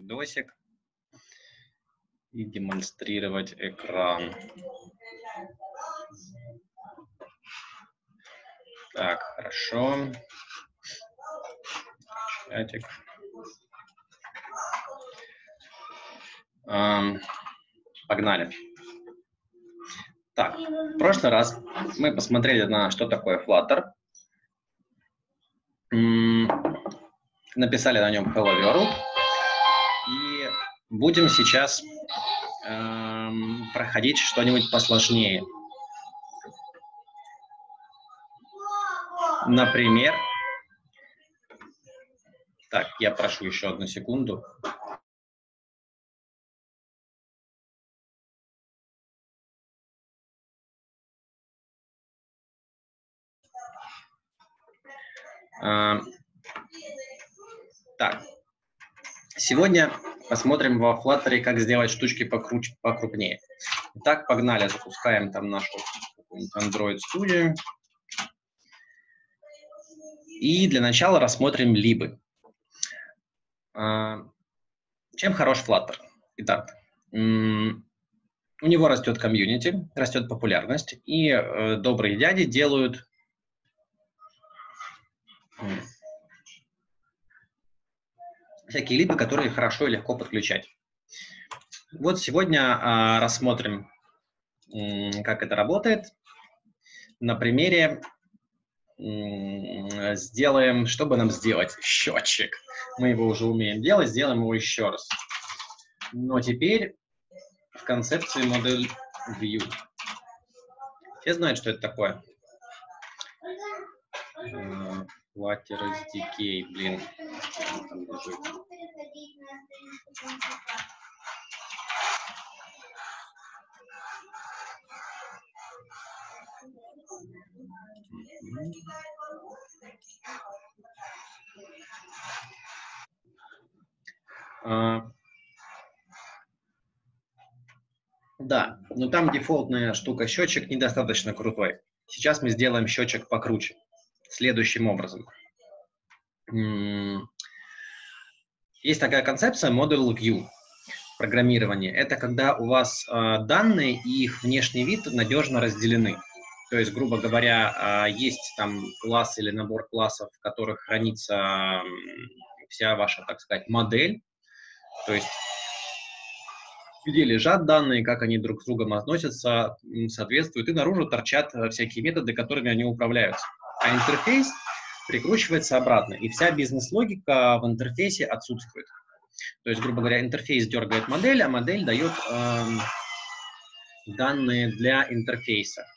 видосик и демонстрировать экран. Так, хорошо. Чатик. Погнали. Так, в прошлый раз мы посмотрели на что такое Flutter. Написали на нем Hello World. И будем сейчас проходить что-нибудь посложнее. Например, так, я прошу еще одну секунду. Так, сегодня посмотрим во Flutter, как сделать штучки покрупнее. Итак, погнали, запускаем там нашу Android Studio. И для начала рассмотрим либы. Чем хорош Flutter? Итак, у него растет комьюнити, растет популярность, и добрые дяди делают всякие либы, которые хорошо и легко подключать. Вот сегодня рассмотрим, как это работает. На примере сделаем, чтобы нам сделать счетчик. Мы его уже умеем делать, сделаем его еще раз. Но теперь в концепции Model View. Все знают, что это такое? Flutter SDK, блин. Там лежит. Да, но там дефолтная штука счетчик недостаточно крутой. Сейчас мы сделаем счетчик покруче. Следующим образом. Есть такая концепция Model View программирования. Это когда у вас данные и их внешний вид надежно разделены. То есть, грубо говоря, есть там класс или набор классов, в которых хранится вся ваша, так сказать, модель. То есть, где лежат данные, как они друг с другом относятся, соответствуют, и наружу торчат всякие методы, которыми они управляются. А интерфейс прикручивается обратно, и вся бизнес-логика в интерфейсе отсутствует. То есть, грубо говоря, интерфейс дергает модель, а модель дает данные для интерфейса.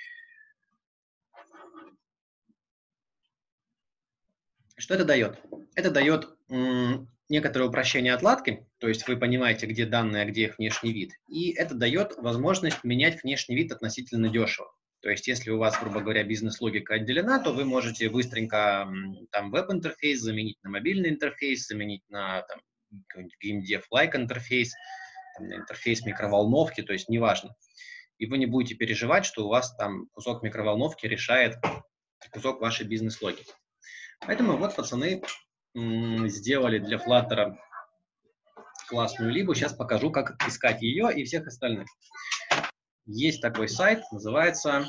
Что это дает? Это дает некоторое упрощение отладки, то есть вы понимаете, где данные, а где их внешний вид, и это дает возможность менять внешний вид относительно дешево. То есть если у вас, грубо говоря, бизнес-логика отделена, то вы можете быстренько там веб-интерфейс заменить на мобильный интерфейс, заменить на там, GameDev-like интерфейс, там, на интерфейс микроволновки, то есть неважно. И вы не будете переживать, что у вас там кусок микроволновки решает кусок вашей бизнес-логики. Поэтому вот пацаны сделали для Flutter классную либу. Сейчас покажу, как искать ее и всех остальных. Есть такой сайт, называется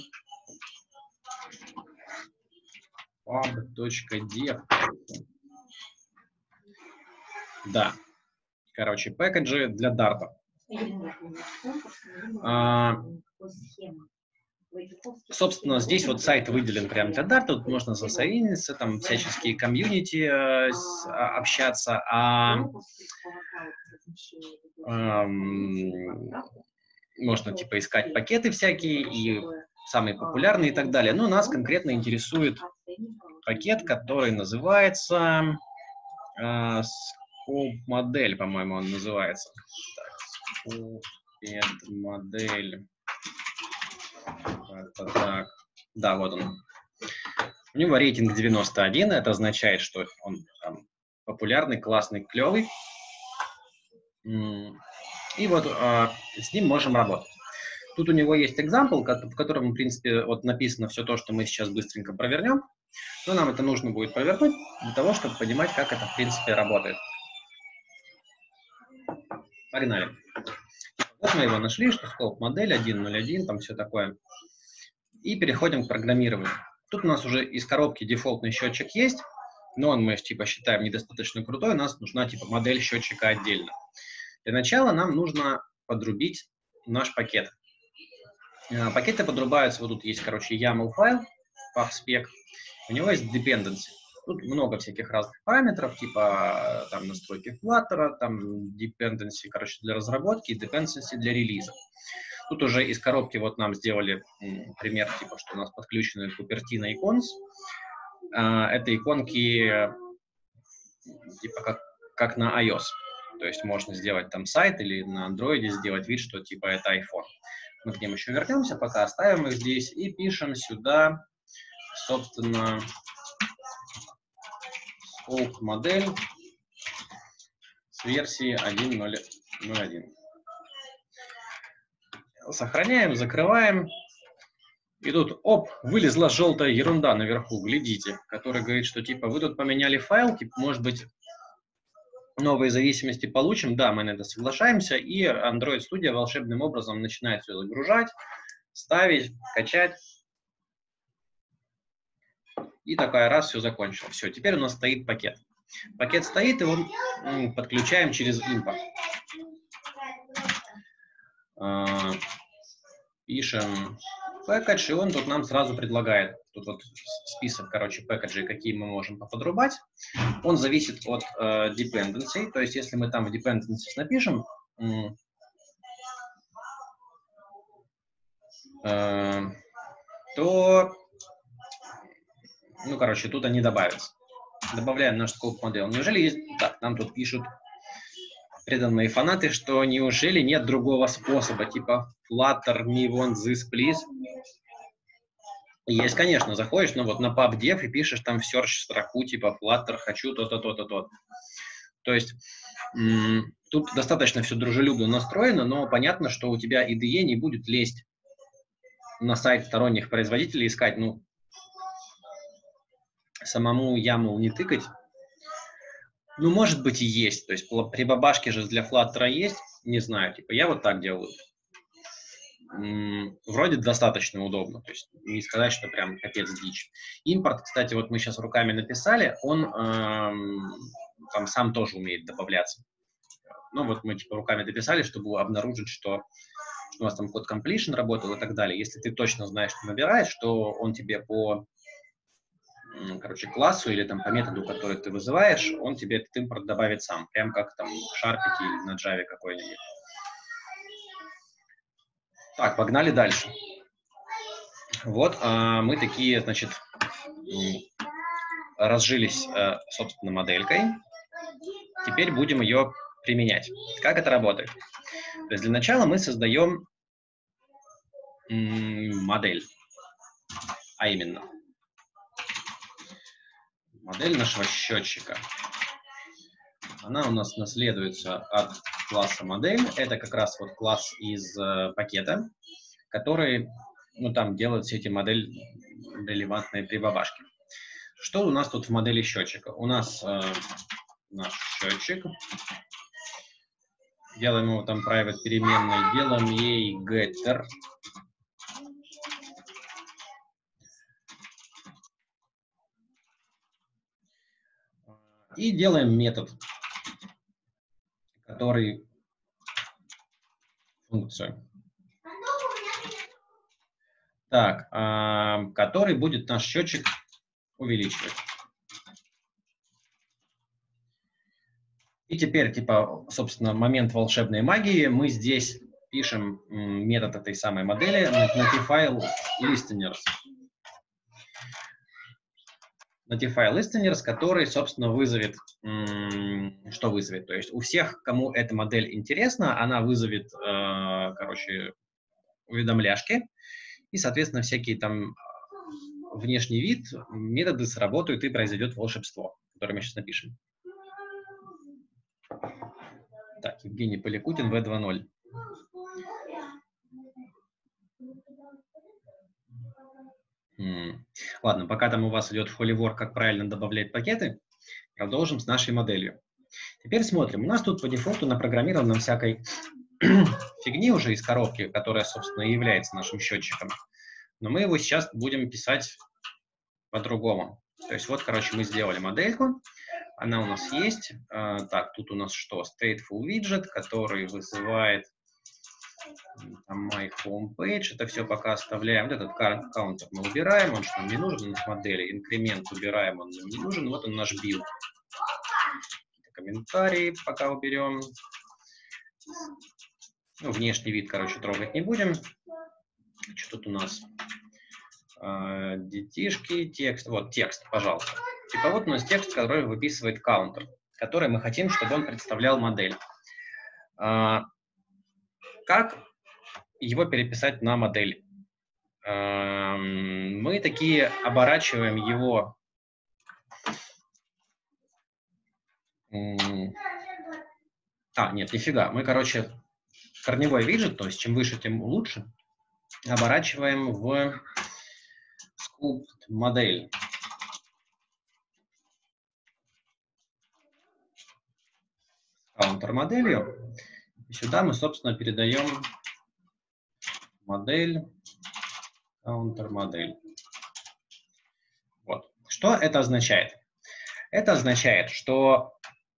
pub.dev. Да, короче, пэкэджи для Dart. Собственно, здесь вот сайт выделен прямо для Dart, тут можно засоединиться, там всяческие комьюнити общаться, можно типа искать пакеты всякие и самые популярные и так далее. Но нас конкретно интересует пакет, который называется Scope модель, по-моему, он называется. Scope модель. Так. Да, вот он. У него рейтинг 91, это означает, что он там популярный, классный, клевый. И вот с ним можем работать. Тут у него есть example, в котором, в принципе, вот написано все то, что мы сейчас быстренько провернем. Но нам это нужно будет провернуть для того, чтобы понимать, как это, в принципе, работает. Погнали. Вот мы его нашли, что scope модель 1.0.1, там все такое. И переходим к программированию. Тут у нас уже из коробки дефолтный счетчик есть, но он мы типа считаем недостаточно крутой, у нас нужна типа модель счетчика отдельно. Для начала нам нужно подрубить наш пакет. Пакеты подрубаются, вот тут есть, короче, YAML файл, PubSpec, у него есть dependency. Тут много всяких разных параметров, типа там настройки Flutter, там dependency, короче, для разработки и dependency для релиза. Тут уже из коробки вот нам сделали пример, типа, что у нас подключены Cupertino icons. Это иконки типа как на iOS. То есть можно сделать там сайт или на Android сделать вид, что типа это iPhone. Мы к ним еще вернемся, пока оставим их здесь и пишем сюда, собственно, scope модель с версии 1.0.1. Сохраняем, закрываем. И тут, оп, вылезла желтая ерунда наверху, глядите, которая говорит, что типа вы тут поменяли файл, типа, может быть, новые зависимости получим. Да, мы на это соглашаемся, и Android Studio волшебным образом начинает все загружать, ставить, качать. И такая раз, все закончилось. Все, теперь у нас стоит пакет. Пакет стоит, его подключаем через импорт. Пишем package, и он тут нам сразу предлагает. Тут вот список, короче, пэкэджей, какие мы можем подрубать. Он зависит от dependency, то есть если мы там в dependencies напишем, то, ну, короче, тут они добавятся. Добавляем наш scope модель. Неужели есть... Так, нам тут пишут преданные фанаты, что неужели нет другого способа, типа Flutter, me want this, please. Есть, конечно, заходишь, ну вот на PubDev и пишешь там в search строку, типа Flutter, хочу то-то, то-то, то-то. То есть тут достаточно все дружелюбно настроено, но понятно, что у тебя IDE не будет лезть на сайт сторонних производителей, искать, ну, самому YAML не тыкать. Ну, может быть, и есть. То есть прибабашки же для Flutter есть, не знаю, типа я вот так делаю. Вроде достаточно удобно, то есть не сказать, что прям капец дичь. Импорт, кстати, вот мы сейчас руками написали, он там сам тоже умеет добавляться. Ну вот мы типа руками дописали, чтобы обнаружить, что у нас там код completion работал и так далее. Если ты точно знаешь, что набираешь, что он тебе по, короче, классу или там по методу, который ты вызываешь, он тебе этот импорт добавит сам, прям как там в Sharpie или на Java какой-нибудь. Так, погнали дальше. Вот мы такие, значит, разжились, собственно, моделькой. Теперь будем ее применять. Как это работает? То есть для начала мы создаем модель, а именно модель нашего счетчика. Она у нас наследуется от класса модель. Это как раз вот класс из пакета, который, ну, там делает все эти модели релевантные прибабашки. Что у нас тут в модели счетчика? У нас наш счетчик. Делаем его там private переменной, делаем ей getter. И делаем метод, который функцию. Так, который будет наш счетчик увеличивать. И теперь, типа, собственно, момент волшебной магии. Мы здесь пишем метод этой самой модели notify listeners. Notify listeners, который, собственно, вызовет, что вызовет? То есть у всех, кому эта модель интересна, она вызовет, короче, уведомляшки, и, соответственно, всякие там внешний вид, методы сработают, и произойдет волшебство, которое мы сейчас напишем. Так, Евгений Поликутин, V2.0. Ладно, пока там у вас идет в Holywork, как правильно добавлять пакеты, продолжим с нашей моделью. Теперь смотрим. У нас тут по дефолту напрограммировано всякой фигни уже из коробки, которая, собственно, и является нашим счетчиком. Но мы его сейчас будем писать по-другому. То есть вот, короче, мы сделали модельку. Она у нас есть. Так, тут у нас что? Stateful widget, который вызывает там, my homepage. Это все пока оставляем. Вот этот каунтер мы убираем, он что нам не нужен, у нас модели. Инкремент убираем, он нам не нужен. Вот он наш билд. Комментарии пока уберем. Ну, внешний вид, короче, трогать не будем. Что тут у нас? Детишки, текст. Вот текст, пожалуйста. Типа вот у нас текст, который выписывает каунтер, который мы хотим, чтобы он представлял модель. Как его переписать на модель? Мы такие оборачиваем его. Нет, нифига. Мы, короче, корневой виджет, то есть чем выше, тем лучше, оборачиваем в sculpt модель. Каунтер моделью. И сюда мы, собственно, передаем модель, каунтер модель. Вот. Что это означает? Это означает, что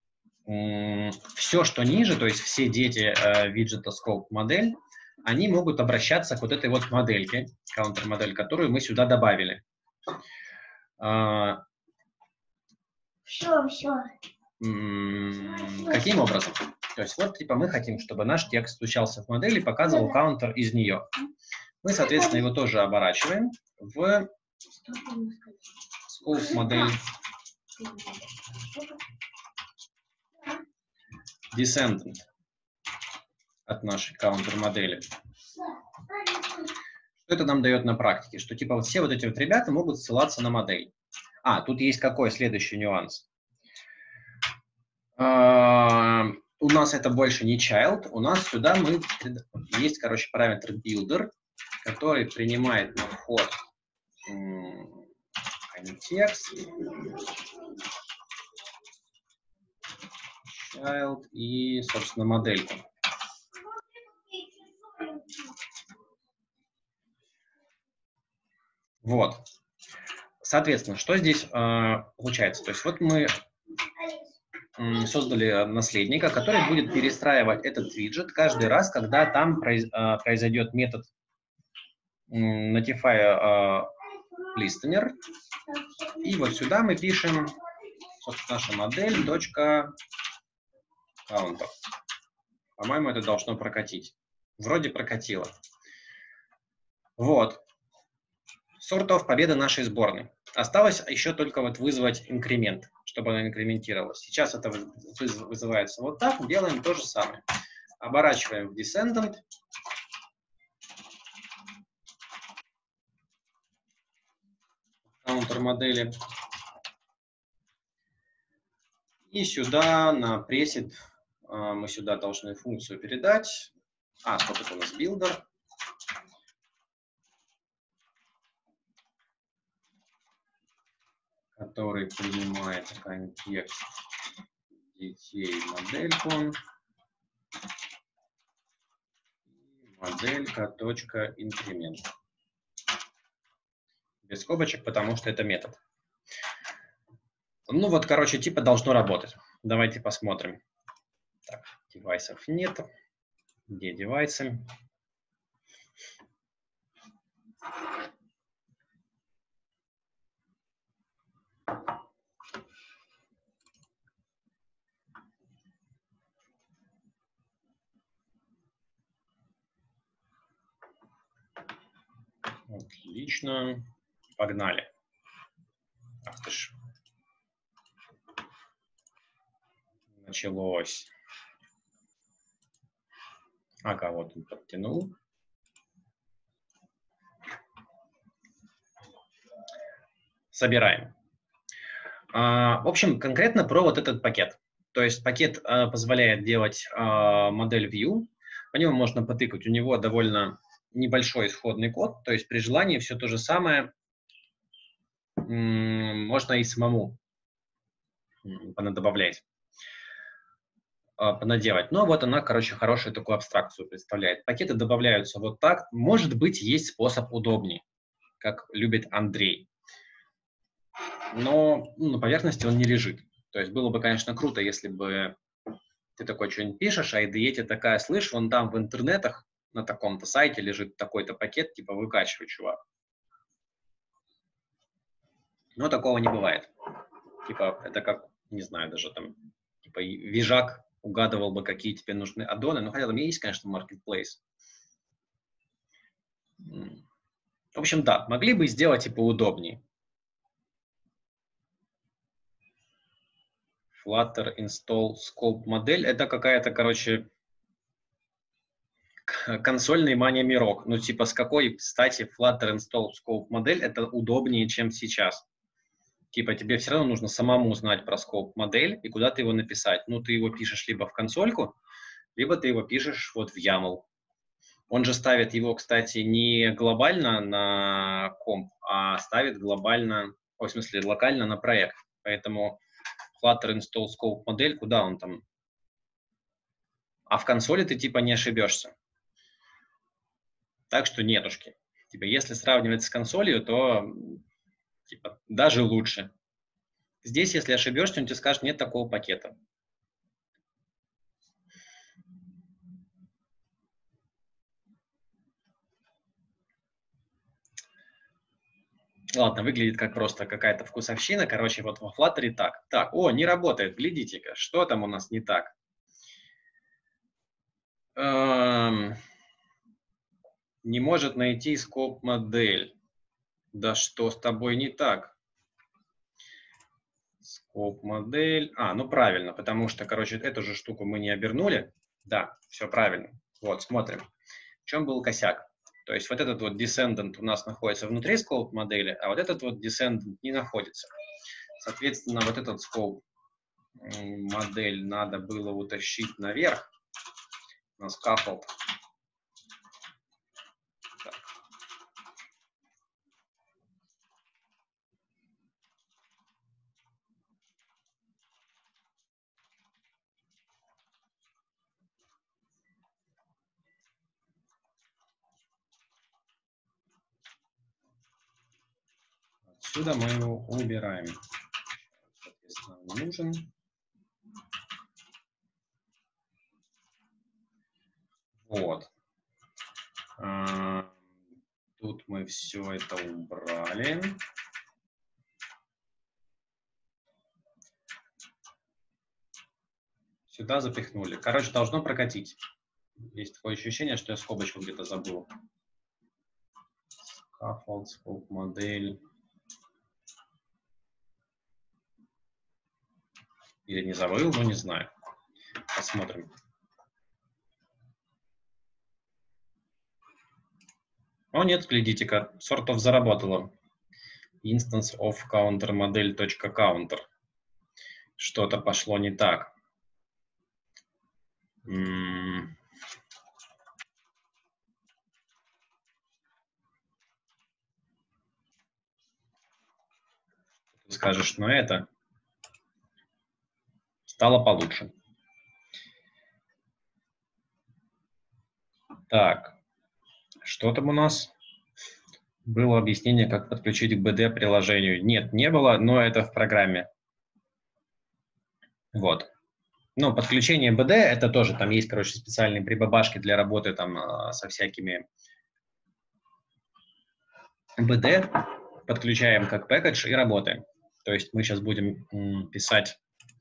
все, что ниже, то есть все дети виджета scope модель, они могут обращаться к вот этой вот модельке, каунтер-модель, которую мы сюда добавили. Каким образом? То есть вот типа мы хотим, чтобы наш текст стучался в модель и показывал каунтер из нее. Мы, соответственно, его тоже оборачиваем в scope модель descendant от нашей каунтер-модели. Что это нам дает на практике? Что типа вот все вот эти вот ребята могут ссылаться на модель. Тут есть какой следующий нюанс? У нас это больше не child, у нас сюда есть, короче, параметр builder, который принимает на вход контекст, child и, собственно, модельку. Вот. Соответственно, что здесь получается? То есть вот мы создали наследника, который будет перестраивать этот виджет каждый раз, когда там произойдет метод notify listener. И вот сюда мы пишем, собственно, наша модель .counter. По-моему, это должно прокатить. Вроде прокатило. Вот. Sort of победа нашей сборной. Осталось еще только вот вызвать инкремент, чтобы она инкрементировалась. Сейчас это вызывается вот так. Делаем то же самое. Оборачиваем в descendant. Каунтер модели. И сюда на preset мы сюда должны функцию передать. Стоп, это у нас builder. Который принимает контекст детей модельку. Моделька.инкремент. Без скобочек, потому что это метод. Ну вот, короче, типа должно работать. Давайте посмотрим. Так, девайсов нет. Где девайсы? Отлично. Погнали. Ах ты ж. Началось. Ага, вот он подтянул. Собираем. В общем, конкретно про вот этот пакет. То есть пакет позволяет делать модель view. По нему можно потыкать. У него довольно небольшой исходный код. То есть при желании все то же самое можно и самому понадобавлять. понаделать. Но вот она, короче, хорошую такую абстракцию представляет. Пакеты добавляются вот так. Может быть, есть способ удобнее, как любит Андрей. Но на поверхности он не лежит. То есть было бы, конечно, круто, если бы ты такой что-нибудь пишешь, а IDE такая, слышь, вон там в интернетах на таком-то сайте лежит такой-то пакет, типа выкачивай, чувак. Но такого не бывает. Типа это как, не знаю, даже там, типа Вижак угадывал бы, какие тебе нужны аддоны. Ну, хотя там есть, конечно, marketplace. В общем, да, могли бы сделать типа удобнее. Flutter install scope модель. Это какая-то, короче, консольный мания-мирок. Ну, типа, с какой стати Flutter install scope модель это удобнее, чем сейчас? Типа, тебе все равно нужно самому знать про scope модель и куда ты его написать. Ну, ты его пишешь либо в консольку, либо ты его пишешь вот в YAML. Он же ставит его, кстати, не глобально на комп, а ставит глобально, в смысле, локально на проект. Поэтому Flutter install scope модель, куда он там? А в консоли ты типа не ошибешься. Так что нетушки. Типа, если сравнивать с консолью, то типа, даже лучше. Здесь, если ошибешься, он тебе скажет, нет такого пакета. Ладно, выглядит как просто какая-то вкусовщина. Короче, вот во Flutter так. Так, о, не работает, глядите-ка, что там у нас не так? Не может найти scope модель. Да что с тобой не так? Scope модель. Ну правильно, потому что, короче, эту же штуку мы не обернули. Да, все правильно. Вот, смотрим. В чем был косяк? То есть вот этот вот descendant у нас находится внутри scope модели, а вот этот вот descendant не находится. Соответственно, вот этот scope модель надо было утащить наверх на scaffold. Отсюда мы его убираем. Соответственно, он нужен. Вот. Тут мы все это убрали. Сюда запихнули. Короче, должно прокатить. Есть такое ощущение, что я скобочку где-то забыл. Scaffold, scope модель. Или не забыл, но не знаю. Посмотрим. О, нет, глядите-ка, sort of заработало. Instance of counter model.counter. Что-то пошло не так. Ты скажешь, но это стало получше. Так, что там у нас? Было объяснение, как подключить к BD приложению. Нет, не было, но это в программе. Вот. Ну, подключение BD, это тоже, там есть, короче, специальные прибабашки для работы там со всякими BD. Подключаем как пэкэдж и работаем. То есть мы сейчас будем писать.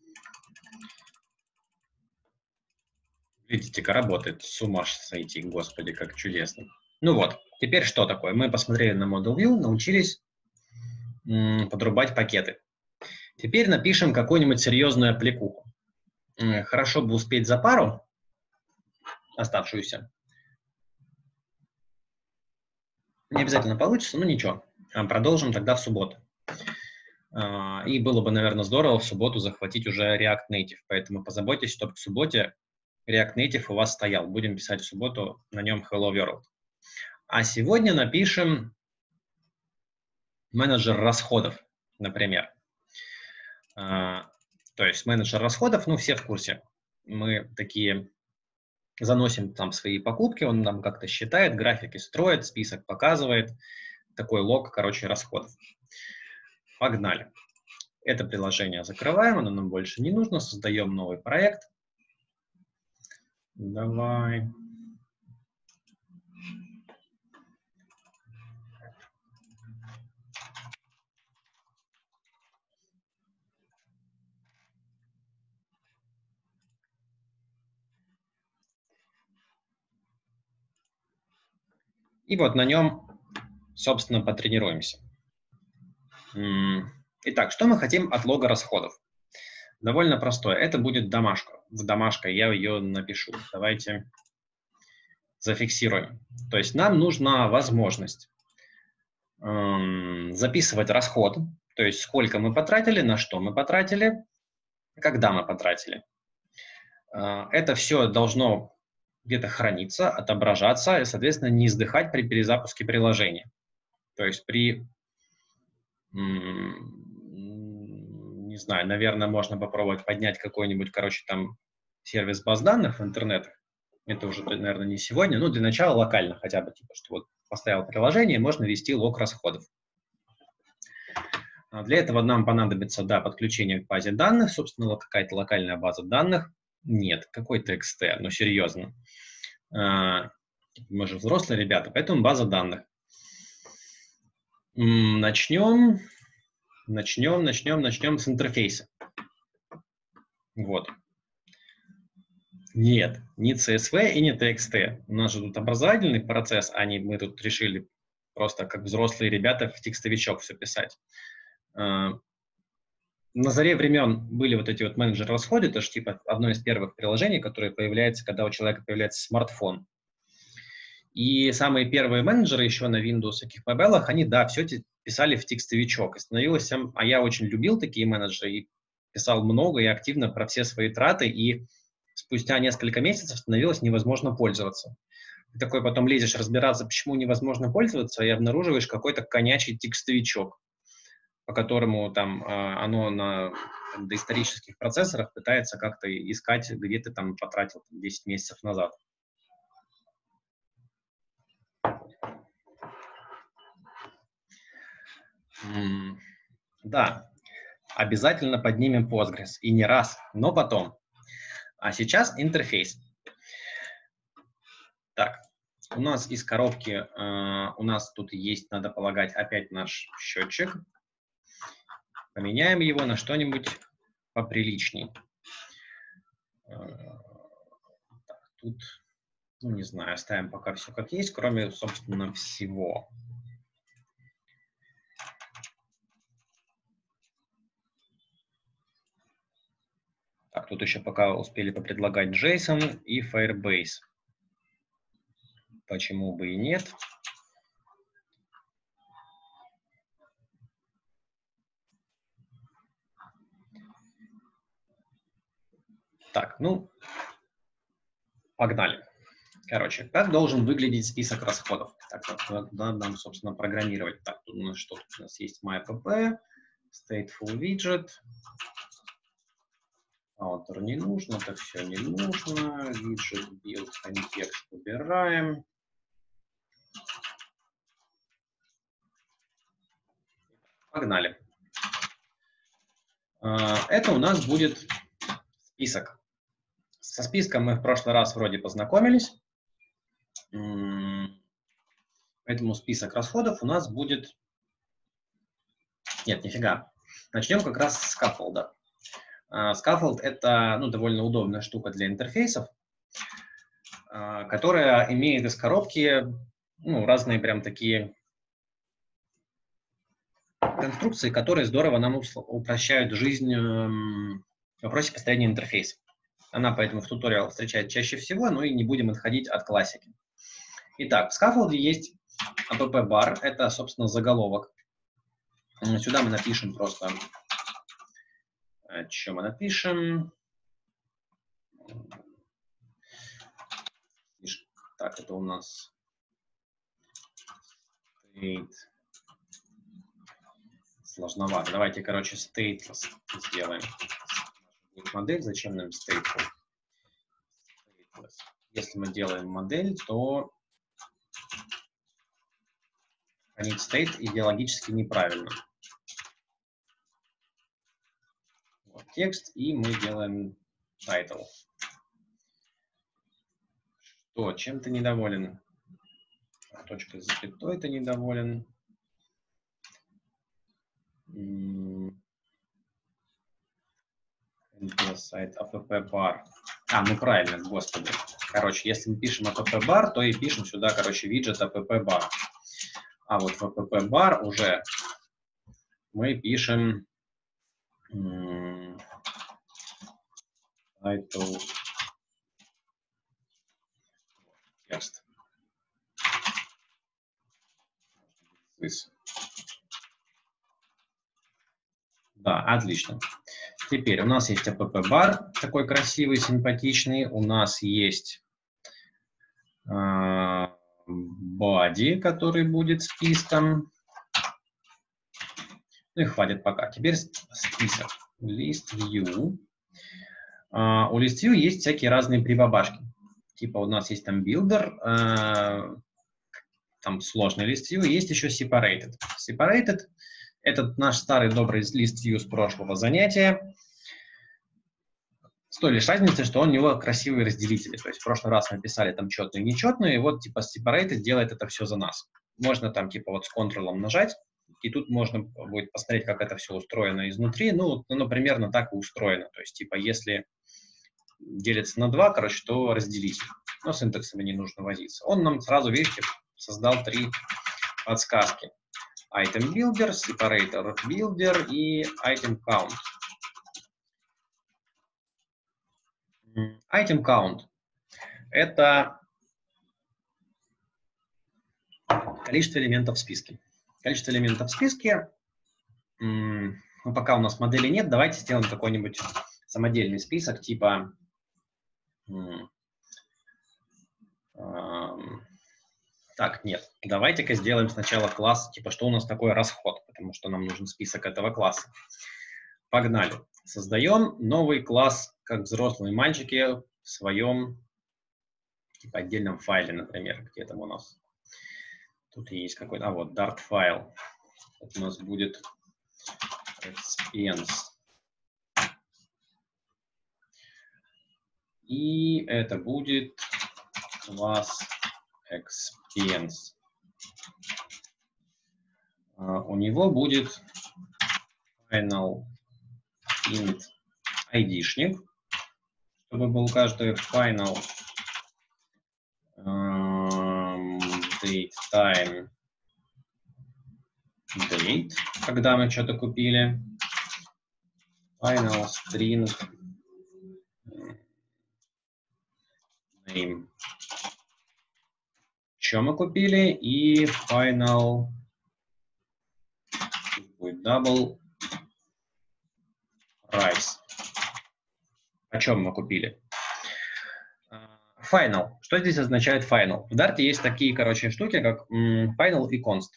Видите-ка, работает. С ума сойти, господи, как чудесно. Ну вот, теперь что такое? Мы посмотрели на Model View, научились подрубать пакеты. Теперь напишем какую-нибудь серьезную аппликуху. Хорошо бы успеть за пару оставшуюся. Не обязательно получится, но ничего. Продолжим тогда в субботу. И было бы, наверное, здорово в субботу захватить уже React Native. Поэтому позаботьтесь, чтобы к субботе React Native у вас стоял. Будем писать в субботу на нем Hello World. А сегодня напишем менеджер расходов, например. То есть менеджер расходов, ну, все в курсе. мы такие заносим там свои покупки, он нам как-то считает, графики строит, список показывает, такой лог, короче, расходов. Погнали. Это приложение закрываем, оно нам больше не нужно, создаем новый проект. Давай. И вот на нем, собственно, потренируемся. Итак, что мы хотим от лога расходов? Довольно простое. Это будет домашка. В домашка я ее напишу. Давайте зафиксируем. То есть нам нужна возможность записывать расход, то есть сколько мы потратили, на что мы потратили, когда мы потратили. Это все должно где-то храниться, отображаться и, соответственно, не издыхать при перезапуске приложения. То есть при, не знаю, наверное, можно попробовать поднять какой-нибудь, короче, там сервис баз данных в интернетах. Это уже, наверное, не сегодня, но для начала локально хотя бы, типа, что вот поставил приложение, можно вести лог расходов. Для этого нам понадобится, да, подключение к базе данных, собственно, какая-то локальная база данных. Нет, какой-то XT, ну, серьезно. Мы же взрослые ребята, поэтому база данных. Начнем с интерфейса. Вот. Нет, не CSV и не TXT. У нас же тут образовательный процесс, а не мы тут решили просто как взрослые ребята в текстовичок все писать. На заре времен были вот эти вот менеджеры расходов, это же типа одно из первых приложений, которое появляется, когда у человека появляется смартфон. И самые первые менеджеры еще на Windows таких мобилах, они, да, все это писали в текстовичок. И становилось, а я очень любил такие менеджеры и писал много и активно про все свои траты, и спустя несколько месяцев становилось невозможно пользоваться. Ты такой потом лезешь разбираться, почему невозможно пользоваться, и обнаруживаешь какой-то конячий текстовичок, по которому там оно на доисторических процессорах пытается как-то искать, где ты там потратил 10 месяцев назад. Да, обязательно поднимем Postgres. И не раз, но потом. А сейчас интерфейс. Так, у нас из коробки, у нас тут есть, надо полагать, опять наш счетчик. Поменяем его на что-нибудь поприличней. Так, тут, ну не знаю, оставим пока все как есть, кроме, собственно, всего. Так, тут еще пока успели попредлагать JSON и Firebase. Почему бы и нет? Так, ну, погнали. Короче, как должен выглядеть список расходов? Так, надо нам, собственно, программировать. Так, тут у нас что? Тут у нас есть MyApp, Stateful Widget. Author не нужно, так все не нужно. Widget Build контекст убираем. Погнали. Это у нас будет список. Со списком мы в прошлый раз вроде познакомились. Поэтому список расходов у нас будет... Нет, нифига. Начнем как раз с скаффолда. Scaffold — это довольно удобная штука для интерфейсов, которая имеет из коробки разные прям такие конструкции, которые здорово нам упрощают жизнь в вопросе построения интерфейса. Она поэтому в туториалах встречается чаще всего, но и не будем отходить от классики. Итак, в Scaffold есть app-бар, это, собственно, заголовок. Сюда мы напишем просто... Что мы напишем? Так, это у нас state. Сложновато. Давайте, короче, stateless сделаем. Будет модель, зачем нам stateful? если мы делаем модель, то хранить state идеологически неправильно. Вот текст, и мы делаем title. Что, чем ты недоволен? Точка с запятой ты недоволен. Сайт app-bar. Ну правильно, господи. Короче, если мы пишем app-bar, то и пишем сюда, короче, виджет app-bar. А вот в app-bar уже мы пишем title текст. Да, отлично. Теперь у нас есть app-bar, такой красивый, симпатичный. У нас есть body, который будет списком. Ну и хватит пока. Теперь список. List view. У list view есть всякие разные прибабашки. Типа у нас есть там builder, там сложный list view, есть еще separated. Separated — это наш старый добрый list view с прошлого занятия. С той лишь разницей, что у него красивые разделители. То есть в прошлый раз мы писали там четные и нечетные, и вот типа separated делает это все за нас. Можно там типа вот с Ctrl нажать, и тут можно будет посмотреть, как это все устроено изнутри. Ну, оно примерно так и устроено. То есть типа если делится на 2, короче, то разделить. Но с синтаксами не нужно возиться. Он нам сразу, видите, создал 3 подсказки. Item Builder, Separator Builder и Item Count. Item Count — это количество элементов в списке. Количество элементов в списке, пока у нас модели нет, давайте сделаем какой-нибудь самодельный список, типа так, нет. Давайте-ка сделаем сначала класс, типа, что у нас такое расход, потому что нам нужен список этого класса. Погнали. Создаем новый класс, как взрослые мальчики, в своем типа отдельном файле, например, где там у нас. Тут есть какой-то, вот, Dart файл. Это у нас будет expense. И это будет класс expense. У него будет final int id-шник, чтобы был каждый final date time date, когда мы что-то купили, final string name, что мы купили, и final будет double price, о чем мы купили. Final. Что здесь означает final? В Dart есть такие, короче, штуки, как final и const.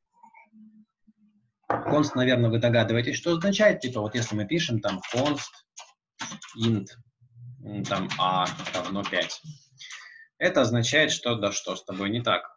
Const, наверное, вы догадываетесь, что означает. Типа вот если мы пишем там const int там a равно 5. Это означает, что да что с тобой не так.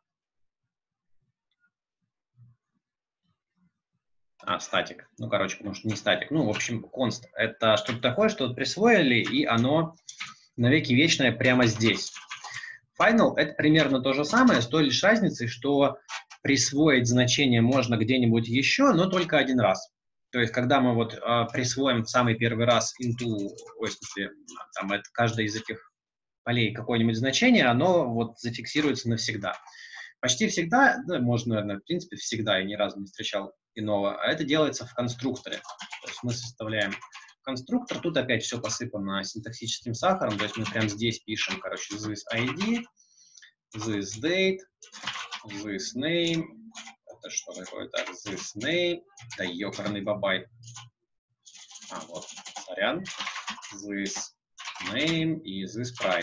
Статик. Ну, короче, потому что не статик. Ну, в общем, const — это что-то такое, что присвоили, и оно навеки вечное прямо здесь. Final — это примерно то же самое, с той лишь разницей, что присвоить значение можно где-нибудь еще, но только один раз. То есть, когда мы вот присвоим в самый первый раз инту, в смысле, там, это каждое из этих полей какое-нибудь значение, оно вот зафиксируется навсегда. Почти всегда, ну, можно, наверное, в принципе, всегда, я ни разу не встречал иного, а это делается в конструкторе. То есть мы составляем конструктор, тут опять все посыпано синтаксическим сахаром, то есть мы прямо здесь пишем, короче, this ID, this date, this name, это что такое, так, this name, да ёкарный бабай, вот, сорян, this name и this price.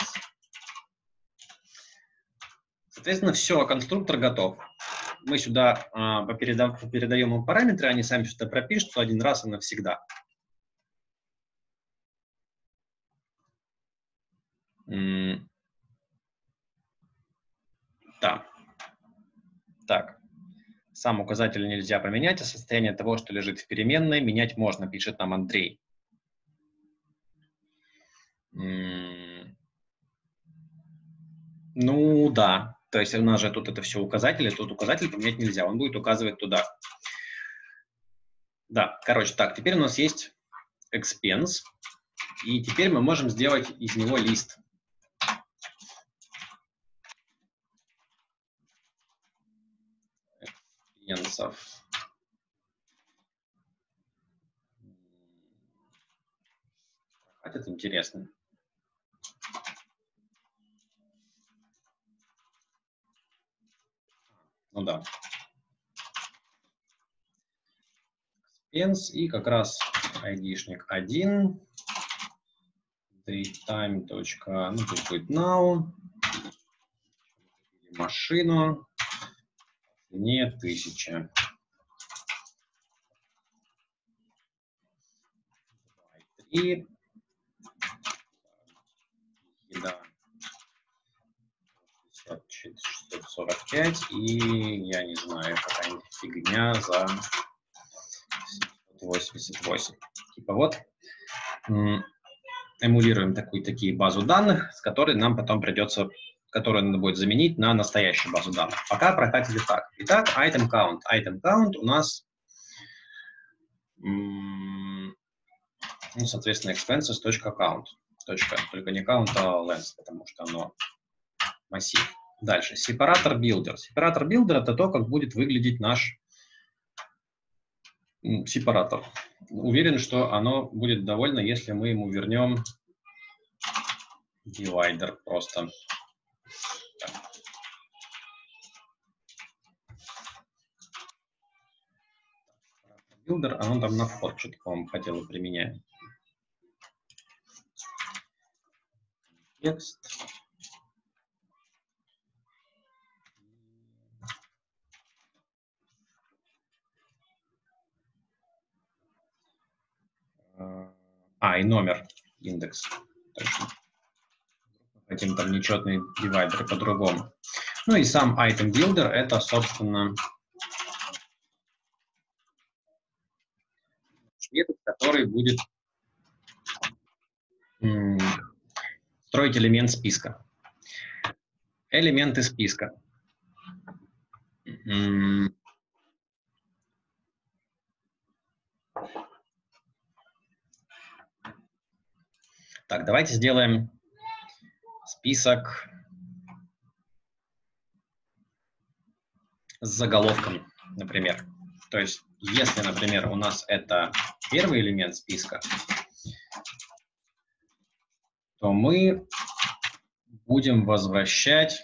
Соответственно, все, конструктор готов. Мы сюда передаем им параметры, они сами сюда пропишут один раз и навсегда. Да. Так. Сам указатель нельзя поменять, а состояние того, что лежит в переменной, менять можно, пишет нам Андрей. Ну да. То есть у нас же тут это все указатели, тут указатель поменять нельзя, он будет указывать туда. Да, короче, так, теперь у нас есть expense, и теперь мы можем сделать из него лист. Экспенсов. Это интересно. Ну да. Expense и как раз ID-шник 1. datetime. Ну, тут будет now. Машину. Не 1000. И да. 645 и, я не знаю, какая-нибудь фигня за 788. Типа вот, эмулируем такие базу данных, с которой нам потом придется, которую надо будет заменить на настоящую базу данных. Пока прокатили так. Итак, item count. Item count у нас, ну, соответственно, expenses.count. Только не count, а length, потому что оно массив. Дальше. Сепаратор builder. Сепаратор builder — это то, как будет выглядеть наш сепаратор. Уверен, что оно будет довольно, если мы ему вернем divider просто. Builder, оно там на вход что-то, по-моему, хотело применять. Текст. И номер, индекс. Точно. Хотим там нечетные дивайдеры по-другому. Ну и сам item builder — это, собственно, метод, который будет строить элемент списка. Элементы списка. Так, давайте сделаем список с заголовками, например. То есть, если, например, у нас это первый элемент списка, то мы будем возвращать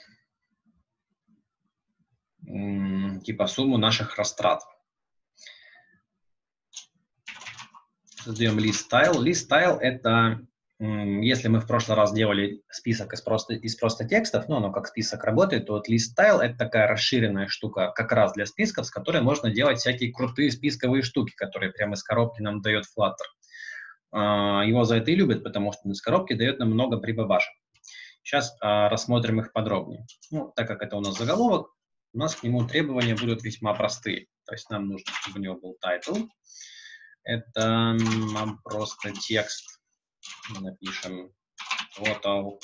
типа сумму наших растрат. Создаем list style. List style — это если мы в прошлый раз делали список из просто текстов, ну, оно как список работает, то вот list style — это такая расширенная штука как раз для списков, с которой можно делать всякие крутые списковые штуки, которые прямо из коробки нам дает Flutter. Его за это и любят, потому что из коробки дает нам много прибабашек. Сейчас рассмотрим их подробнее. Ну, так как это у нас заголовок, у нас к нему требования будут весьма простые. То есть нам нужно, чтобы у него был title. Это нам просто текст. Мы напишем total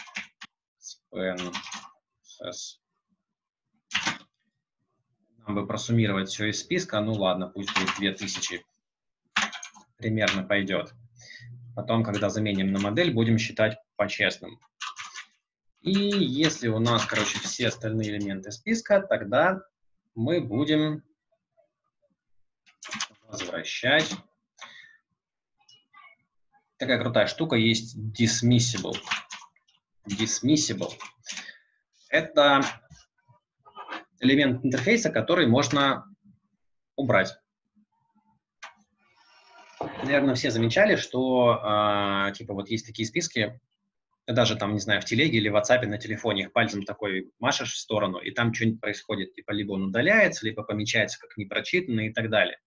expenses. Нам бы просуммировать все из списка. Ну ладно, пусть будет 2000. Примерно пойдет. Потом, когда заменим на модель, будем считать по-честному. И если у нас, короче, все остальные элементы списка, тогда мы будем возвращать. Такая крутая штука есть dismissible. Dismissible — это элемент интерфейса, который можно убрать. Наверное, все замечали, что типа вот есть такие списки, даже там, не знаю, в телеге или в WhatsApp на телефоне их пальцем такой машешь в сторону, и там что-нибудь происходит, типа либо он удаляется, либо помечается как непрочитанный и так далее.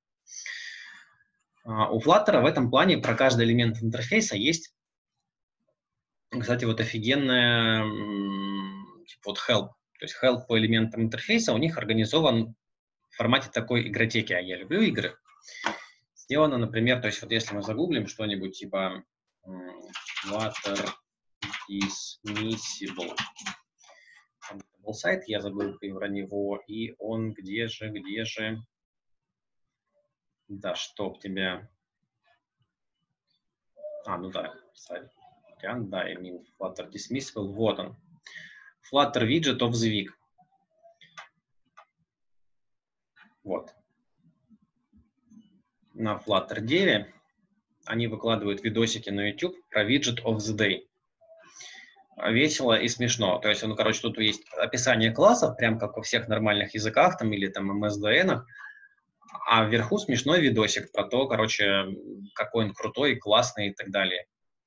У Flutter в этом плане про каждый элемент интерфейса есть, кстати, вот офигенная типа вот help. То есть help по элементам интерфейса у них организован в формате такой игротеки, а я люблю игры. Сделано, например, то есть вот если мы загуглим что-нибудь типа Flutter Dismissible, был сайт, я забыл про него, и он где же, да, чтоб тебя, ну да, сайт, да, я mean Flutter Dismissible, вот он, Flutter Widget of the Week, вот. На Flutter Dev они выкладывают видосики на YouTube про Widget of the Day. Весело и смешно. То есть, короче, тут есть описание классов, прям как во всех нормальных языках там, или там MSDN, а вверху смешной видосик про то, короче, какой он крутой, классный и так далее.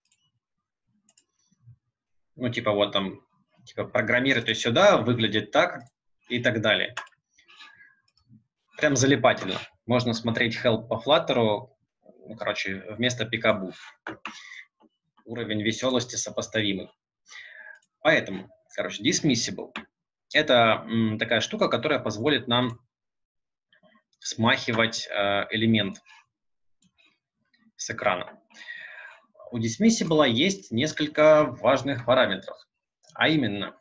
Ну, типа вот там, типа программируйте сюда, выглядит так и так далее. Прям залипательно. Можно смотреть help по Flutter, короче, вместо пикабу. Уровень веселости сопоставимый. Поэтому, короче, dismissible – это такая штука, которая позволит нам смахивать элемент с экрана. У dismissible есть несколько важных параметров, а именно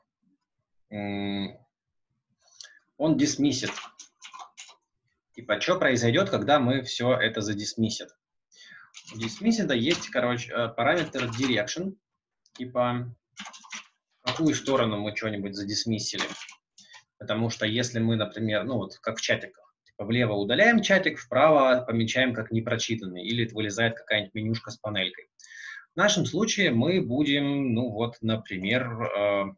он dismissит. Типа, что произойдет, когда мы все это задисмиссит? У dismissed есть, короче, параметр direction, типа, в какую сторону мы что-нибудь задисмиссили. Потому что если мы, например, ну вот как в чатиках, типа влево удаляем чатик, вправо помечаем как непрочитанный, или вылезает какая-нибудь менюшка с панелькой. В нашем случае мы будем, ну вот, например,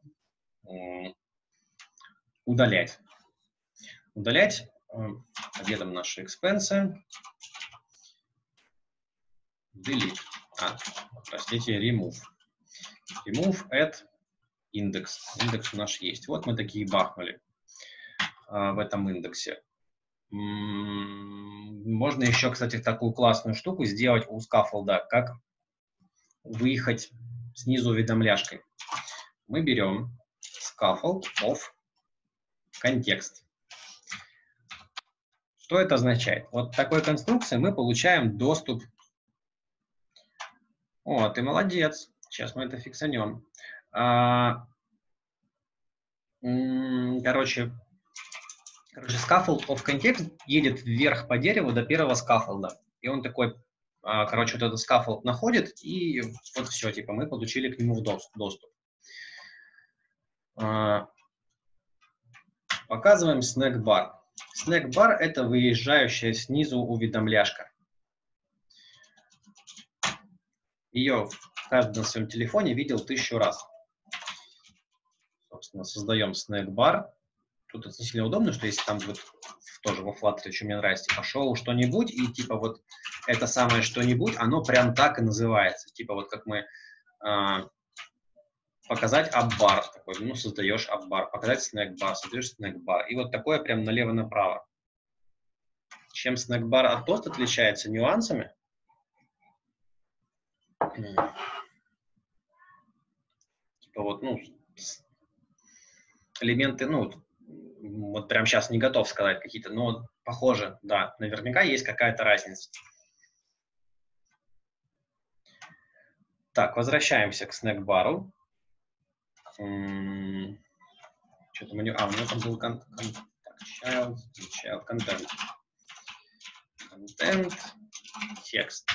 удалять. Удалять, где там наши экспенсы? Delete. Простите, remove. Remove add index. Индекс наш есть. Вот мы такие бахнули в этом индексе. Можно еще, кстати, такую классную штуку сделать у скаффолда, как выехать снизу уведомляшкой. Мы берем scaffold of context. Что это означает? Вот в такой конструкции мы получаем доступ. О, ты молодец. Сейчас мы это фиксанем. Короче, scaffold of context едет вверх по дереву до первого скаффолда. И он такой, короче, вот этот scaffold находит, и вот все, типа, мы получили к нему доступ. Показываем snackbar. Snackbar – это выезжающая снизу уведомляшка. Ее в каждом своем телефоне видел 1000 раз. Собственно, создаем snackbar. Тут относительно удобно, что если там вот тоже во Flutter, что мне нравится, типа шоу что-нибудь, и типа вот это самое что-нибудь, оно прям так и называется. Типа вот как мы показать апбар, такой, ну, создаешь апбар, показать снэкбар, создаешь снэкбар. И вот такое прям налево-направо. Чем снэкбар от тост отличается нюансами? Типа вот, ну, элементы, ну, вот прям сейчас не готов сказать какие-то, но похоже, да, наверняка есть какая-то разница. Так, возвращаемся к снэкбару. Что-то у него там был child content. Content, текст.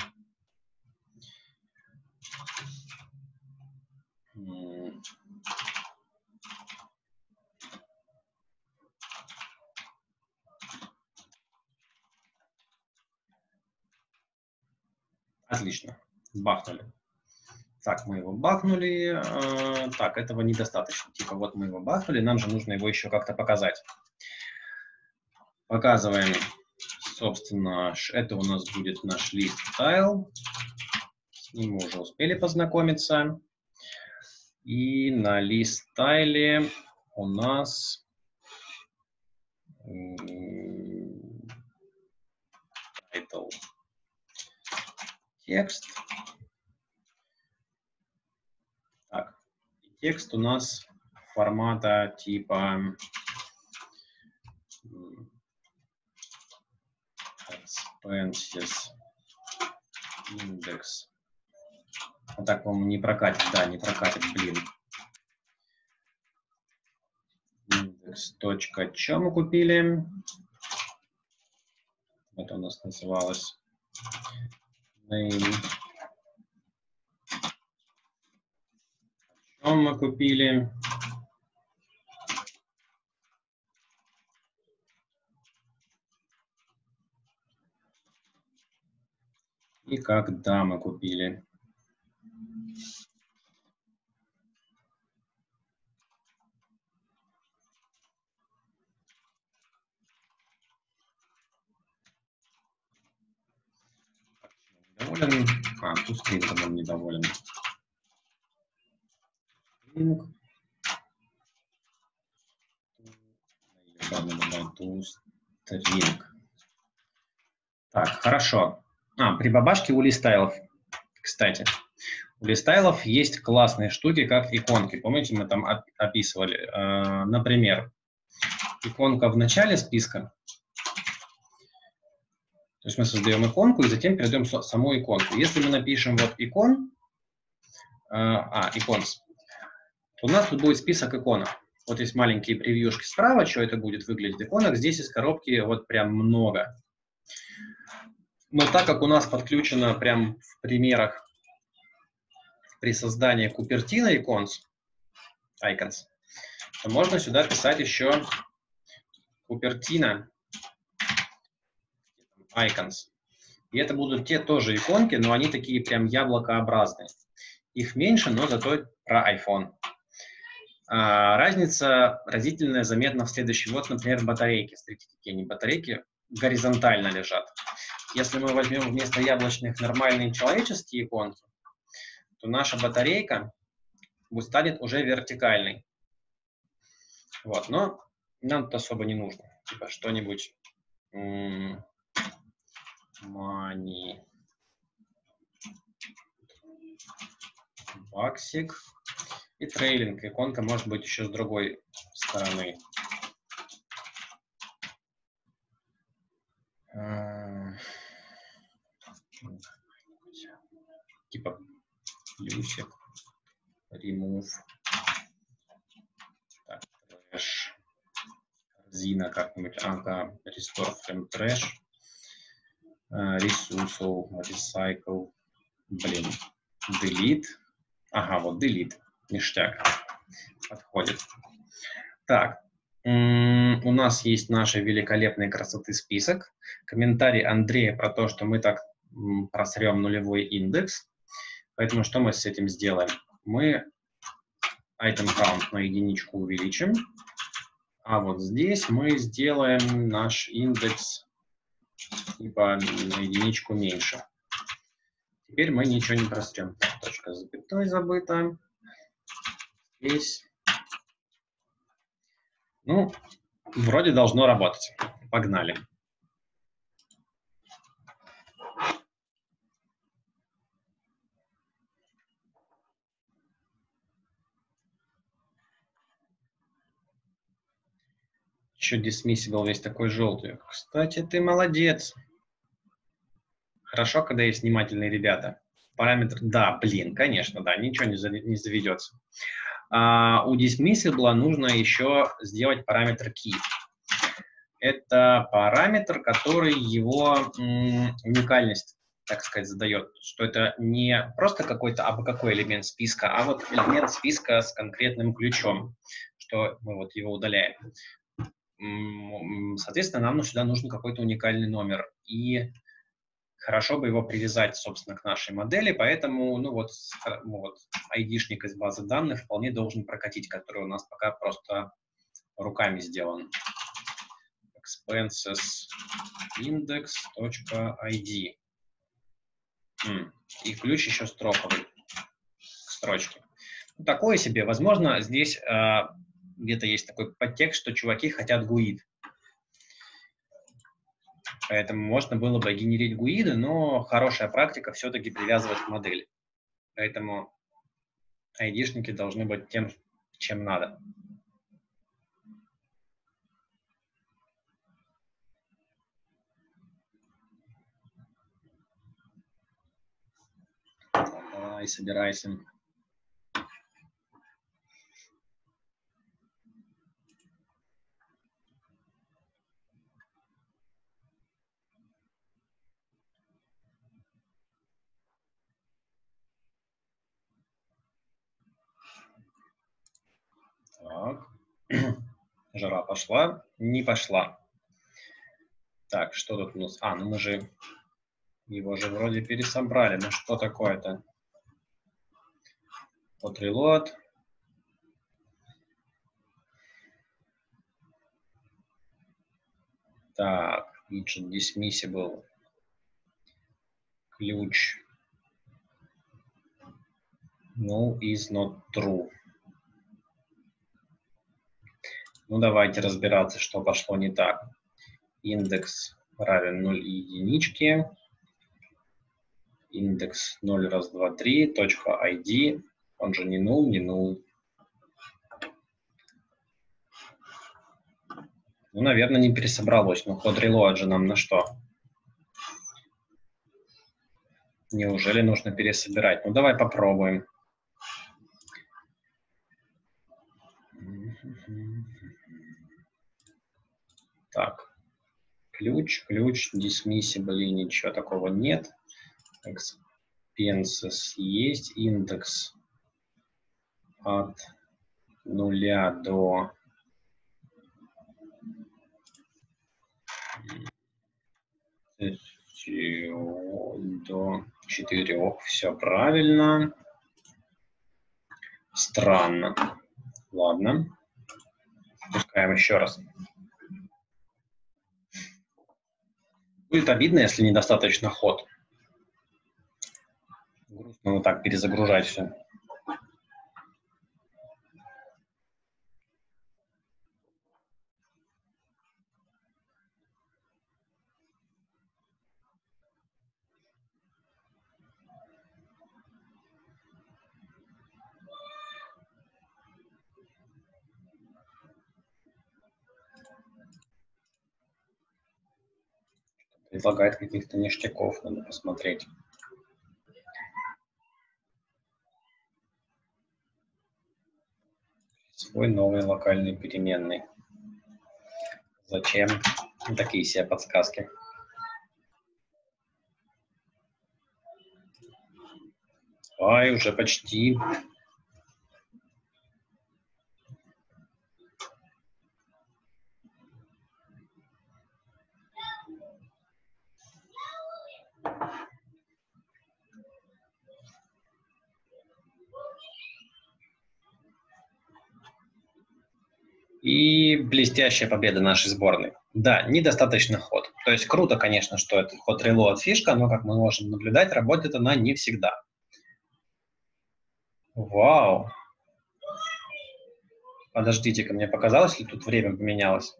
Отлично, бахнули. Так, мы его бахнули. Так, этого недостаточно. Типа вот мы его бахнули, нам же нужно его еще как-то показать. Показываем, собственно, это у нас будет наш list style. С ним мы уже успели познакомиться. И на list style у нас title текст. Так, текст у нас формата типа expenses index. Вот так, по-моему, не прокатит. Да, не прокатит, блин. Index. Что мы купили? Это у нас называлось name. Что мы купили? И когда мы купили? Доволен? Тут string он недоволен. String. Так, хорошо. При бабашке у листайлов, кстати. У листайлов есть классные штуки, как иконки. Помните, мы там описывали? Например, иконка в начале списка. То есть мы создаем иконку и затем передаем саму иконку. Если мы напишем вот икон, иконс, то у нас тут будет список иконок. Вот есть маленькие превьюшки справа, что это будет выглядеть иконок. Здесь из коробки вот прям много. Но так как у нас подключено прям в примерах при создании Купертино icons, то можно сюда писать еще Купертино icons. И это будут те тоже иконки, но они такие прям яблокообразные. Их меньше, но зато про iPhone. Разница разительная заметна в следующем. Вот, например, батарейки. Смотрите, какие они батарейки горизонтально лежат. Если мы возьмем вместо яблочных нормальные человеческие иконки, то наша батарейка станет уже вертикальной. Вот, но нам это особо не нужно. Типа что-нибудь money, баксик. И трейлинг. Иконка может быть еще с другой стороны. Типа плюсик, remove, так, trash, корзина как-нибудь, restore from trash, resource, recycle, блин, delete, вот delete, ништяк, подходит. Так, у нас есть наш великолепной красоты список. Комментарий Андрея про то, что мы так просрем нулевой индекс. Поэтому что мы с этим сделаем? Мы item count на единичку увеличим, а вот здесь мы сделаем наш индекс типа на единичку меньше. Теперь мы ничего не просрем. Точка с запятой забыта. Здесь. Ну, вроде должно работать. Погнали. Еще dismissible весь такой желтый. Кстати, ты молодец. Хорошо, когда есть внимательные ребята. Параметр, да, блин, конечно, да, ничего не заведется. У dismissible нужно еще сделать параметр key. Это параметр, который его уникальность, так сказать, задает. Что это не просто какой-то какой элемент списка, а вот элемент списка с конкретным ключом, что мы вот его удаляем. Соответственно, нам сюда нужен какой-то уникальный номер. И хорошо бы его привязать, собственно, к нашей модели, поэтому, ID-шник из базы данных вполне должен прокатить, который у нас пока просто руками сделан. Expenses index.id. И ключ еще строковый к строчке. Такое себе. Возможно, здесь где-то есть такой подтекст, что чуваки хотят GUID. Поэтому можно было бы генерить GUID, но хорошая практика все-таки привязывать к модели. Поэтому ID-шники должны быть тем, чем надо. Давай, собирайся. Так. Жара пошла? Не пошла. Так, что тут у нас? А, ну мы же его же вроде пересобрали. Ну что такое-то? Вот reload. Так, widget dismissible. Ключ. No is not true. Ну, давайте разбираться, что пошло не так. Индекс равен 0 и единичке. Индекс 0, раз, 2, 3, точка ID. Он же не null, не null. Ну, наверное, не пересобралось. Но код reload же нам на что? Неужели нужно пересобирать? Ну, давай попробуем. Так. Ключ, dismissible и ничего такого нет. Expenses есть. Индекс от 0 до 4. Все правильно. Странно. Ладно. Пускаем еще раз. Будет обидно, если недостаточно ход. Грустно вот так перезагружать все. Предлагает каких-то ништяков, надо посмотреть. Свой новый локальный переменный. Зачем такие себе подсказки? Ай, уже почти. И блестящая победа нашей сборной. Да, недостаточно ход. То есть круто, конечно, что это ход reload фишка, но, как мы можем наблюдать, работает она не всегда. Вау! Подождите-ка, мне показалось, ли тут время поменялось?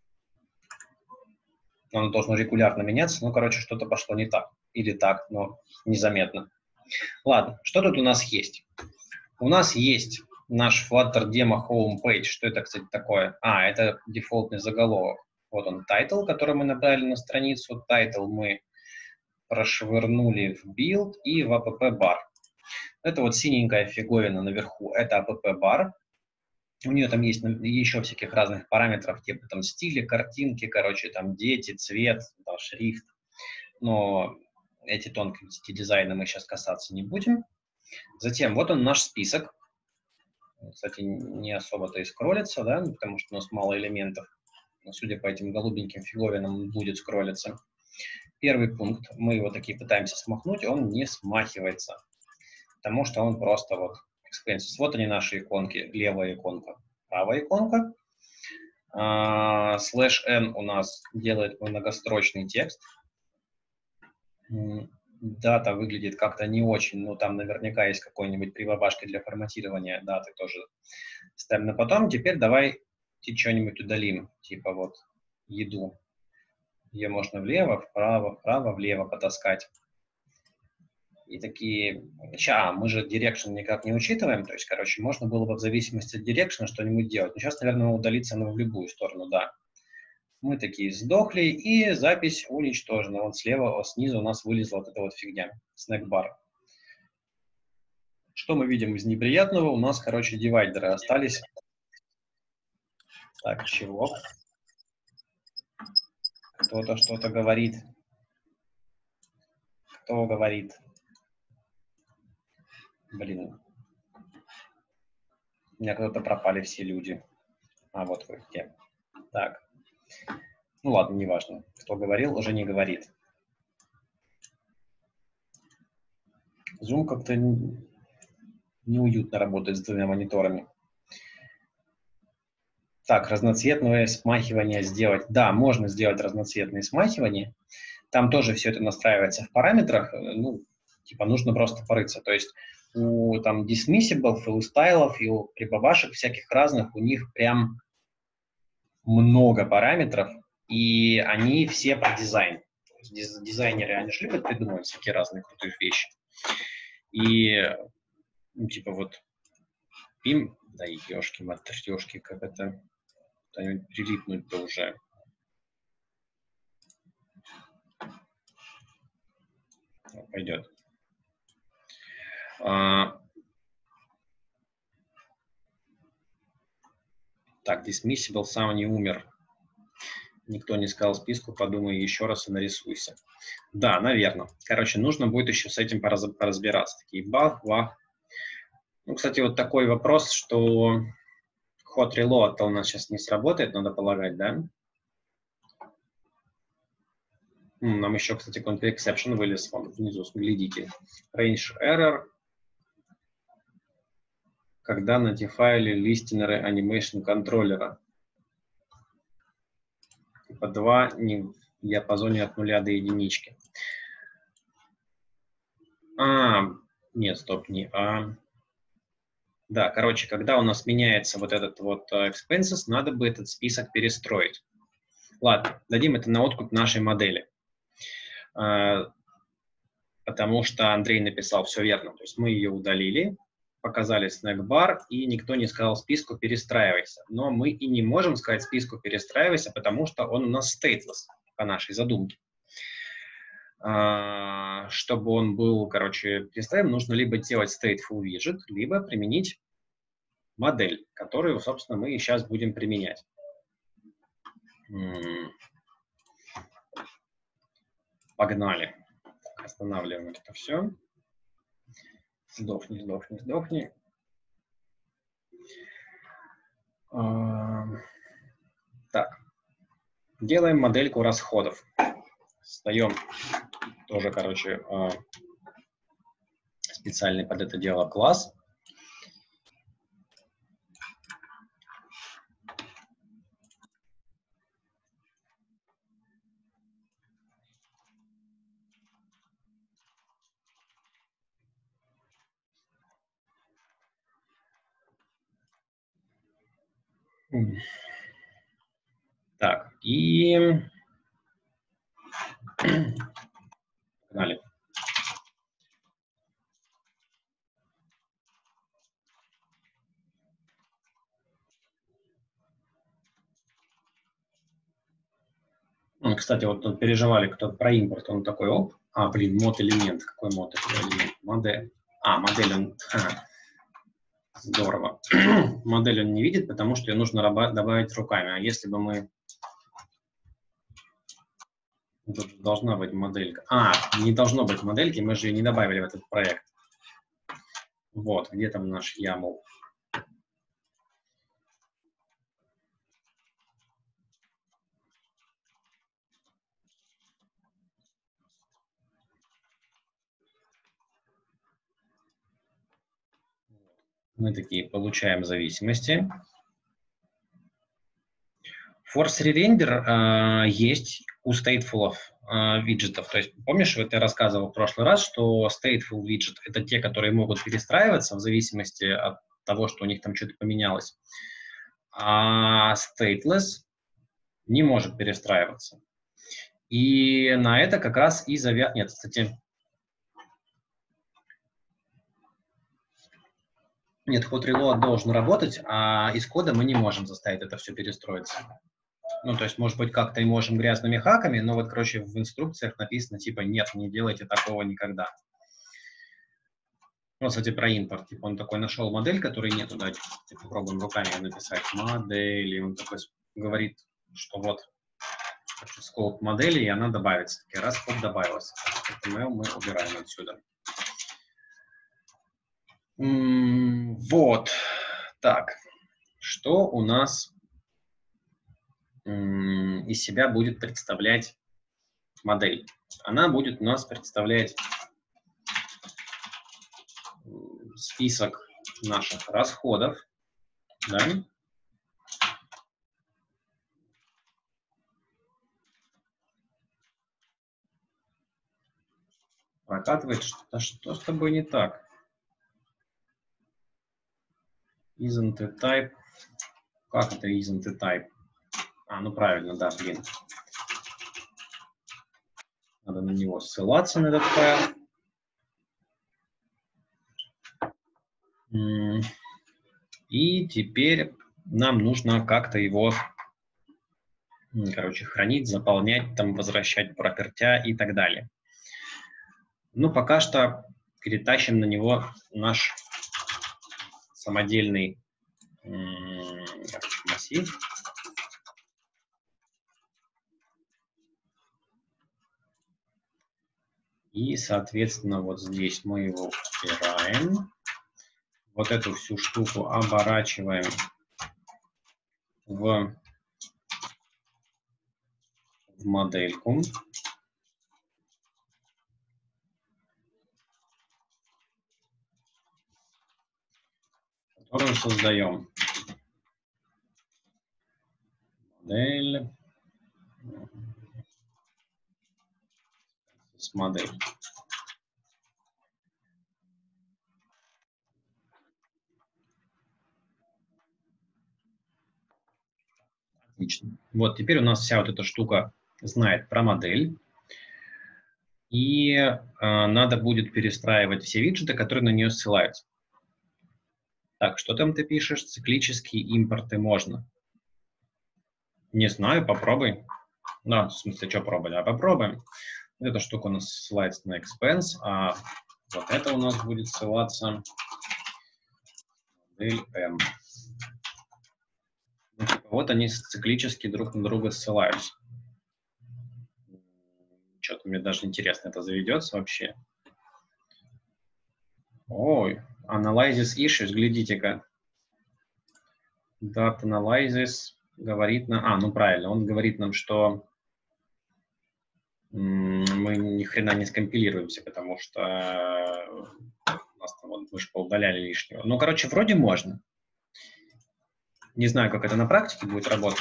Оно должно регулярно меняться. Ну, короче, что-то пошло не так. Или так, но незаметно. Ладно, что тут у нас есть? У нас есть наш Flutter Demo Homepage. Что это, кстати, такое? А, это дефолтный заголовок. Вот он, title, который мы набрали на страницу. Title мы прошвырнули в build и в app-бар. Это вот синенькая фиговина наверху. Это app-бар. У нее там есть еще всяких разных параметров, типа там стили, картинки, короче, там дети, цвет, там, шрифт. Но эти тонкости дизайна мы сейчас касаться не будем. Затем вот он наш список. Кстати, не особо-то и скроллится, да, потому что у нас мало элементов. Но, судя по этим голубеньким фиговинам, он будет скроллиться. Первый пункт, мы его таки пытаемся смахнуть, он не смахивается, потому что он просто вот expenses. Вот они наши иконки, левая иконка, правая иконка. /n у нас делает многострочный текст. Дата выглядит как-то не очень, но там наверняка есть какой-нибудь прибабашка для форматирования даты тоже. Ставим на потом. Теперь давай что-нибудь удалим, типа вот еду. Ее можно влево, вправо, вправо, влево потаскать. И такие... мы же direction никак не учитываем, то есть, короче, можно было бы в зависимости от direction что-нибудь делать. Но сейчас, наверное, удалиться оно в любую сторону, да. Мы такие сдохли, и запись уничтожена. Вот слева, снизу у нас вылезла вот эта вот фигня, снэкбар. Что мы видим из неприятного? У нас, короче, дивайдеры остались. Так, чего? Кто-то что-то говорит. Кто говорит? Блин. У меня кто-то пропали все люди. А, вот вы где. Так. Ну ладно, неважно. Кто говорил, уже не говорит. Zoom как-то неуютно работает с двумя мониторами. Так, разноцветное смахивание сделать. Да, можно сделать разноцветные смахивания. Там тоже все это настраивается в параметрах. Ну, типа нужно просто порыться. То есть у там dismissible, филстайлов и у прибабашек всяких разных, у них прям много параметров, и они все про дизайн. Дизайнеры, они же любят придумывать всякие разные крутые вещи. И, ну, типа вот, им, да ешки, матрешки, как это, куда-нибудь прилипнуть-то уже. Пойдет. Так, dismissible сам не умер. Никто не сказал списку, подумай еще раз и нарисуйся. Да, наверное. Короче, нужно будет еще с этим поразбираться. Такие бах. Ну, кстати, вот такой вопрос, что hot reload у нас сейчас не сработает, надо полагать, да? Нам еще, кстати, какой-то exception вылез, вон внизу, глядите. Range error. Когда надефайли листенеры animation контроллера. Типа 2 не в диапазоне от 0 до единички. Нет, стоп, не А. Да, короче, когда у нас меняется вот этот вот expenses, надо бы этот список перестроить. Ладно, дадим это на откуп нашей модели. Потому что Андрей написал все верно. То есть мы ее удалили, показали снэк-бар, и никто не сказал списку «перестраивайся». Но мы и не можем сказать списку «перестраивайся», потому что он у нас stateless по нашей задумке. Чтобы он был, короче, перестраиваем, нужно либо делать stateful widget, либо применить модель, которую, собственно, мы и сейчас будем применять. Погнали. Останавливаем это все. Сдохни. Так. Делаем модельку расходов. Создаем тоже, короче, специальный под это дело класс. Так, и погнали. Кстати, вот тут переживали кто-то про импорт, он такой, оп, мод-элемент, какой мод-элемент? Модель. Модель, он, здорово. Модель он не видит, потому что ее нужно добавить руками, а если бы мы... Тут должна быть моделька. Не должно быть модельки, мы же ее не добавили в этот проект. Вот, где там наш YAML? Мы такие получаем зависимости. Force re-render есть у stateful виджетов. То есть, помнишь, вот я рассказывал в прошлый раз, что stateful виджет — это те, которые могут перестраиваться в зависимости от того, что у них там что-то поменялось. А stateless не может перестраиваться. И на это как раз и Нет, кстати... Нет, hot reload должен работать, а из кода мы не можем заставить это все перестроиться. Ну, то есть, может быть, как-то и можем грязными хаками, но вот, короче, в инструкциях написано, типа, нет, не делайте такого никогда. Вот, кстати, про импорт. Типа он такой нашел модель, которой нету. Давайте попробуем руками написать модель. И он такой говорит, что вот хочу скоп модели, и она добавится. Таки раз скоп добавился. HTML мы убираем отсюда. Вот. Так. Что у нас из себя будет представлять модель? Она будет у нас представлять список наших расходов, да? Прокатывает что с тобой не так? Isn't a type. Как это isn't a type? А, ну правильно, да, блин. Надо на него ссылаться, на этот файл. И теперь нам нужно как-то его, короче, хранить, заполнять, там, возвращать пропертя и так далее. Ну, пока что перетащим на него наш самодельный массив. И, соответственно, вот здесь мы его убираем. Вот эту всю штуку оборачиваем в модельку. Которую создаем. Модель. С модель. Отлично. Вот теперь у нас вся вот эта штука знает про модель. И надо будет перестраивать все виджеты, которые на нее ссылаются. Так, что там ты пишешь? Циклические импорты можно. Не знаю, попробуй. Да, в смысле, что пробовать? А попробуем. Вот эта штука у нас ссылается на expense, а вот это у нас будет ссылаться модель M. Ну, типа, вот они циклически друг на друга ссылаются. Что-то мне даже интересно, это заведется вообще. Ой, Analysis Issues, глядите-ка. Data Analysis говорит нам... А, ну правильно, он говорит нам, что мы ни хрена не скомпилируемся, потому что у нас там, вот, мы же поудаляли лишнего. Ну, короче, вроде можно. Не знаю, как это на практике будет работать.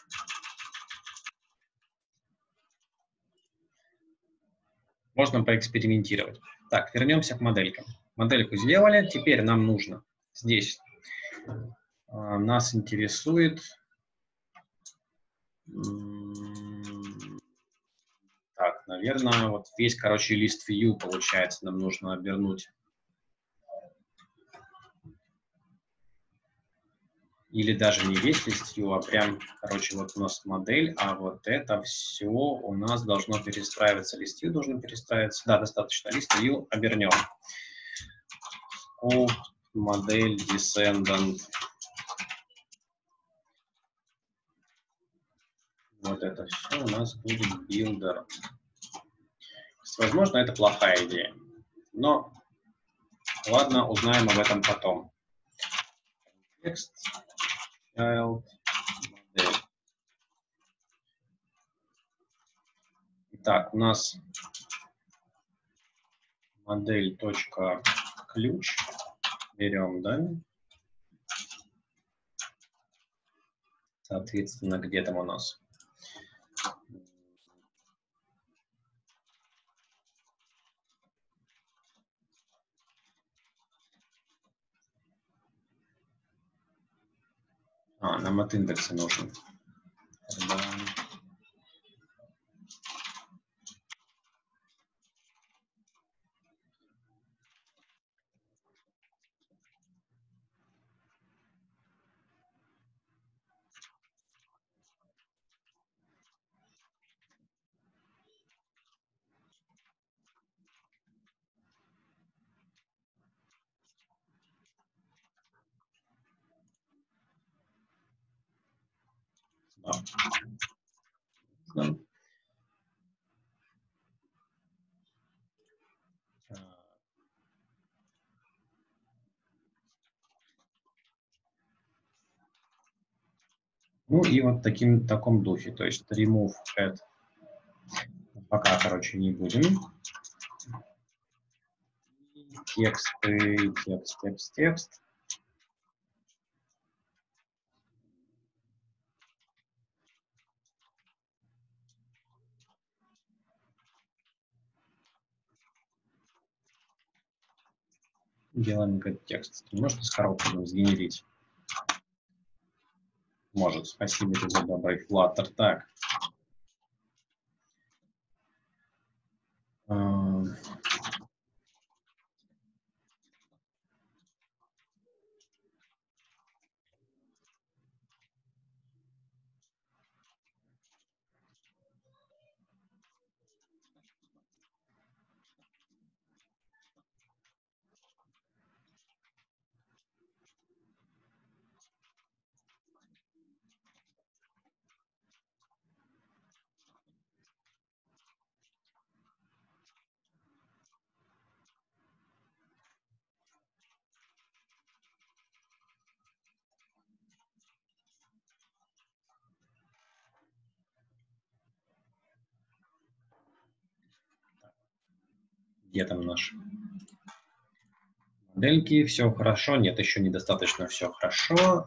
Можно поэкспериментировать. Так, вернемся к моделькам. Модельку сделали. Теперь нам нужно здесь. Нас интересует... Так, наверное, вот весь, короче, лист view, получается, нам нужно обернуть. Или даже не весь лист view, а прям, короче, вот у нас модель, а вот это все у нас должно перестраиваться. Лист view должен перестраиваться. Да, достаточно. Лист view обернем. Scope, модель, descendant. Вот это все у нас будет builder. Возможно, это плохая идея. Но ладно, узнаем об этом потом. Текст, child, модель. Итак, у нас модель.ключ. Берем, да? Соответственно, где там у нас? А, нам от индекса нужен. Да. Ну и вот в таком духе, то есть remove add. Пока, короче, не будем. Текст. Делаем get текст. Может, из коробки сгенерить? Может. Спасибо тебе, добрый Flutter. Так. Где там наши модельки? Все хорошо. Нет, еще недостаточно все хорошо.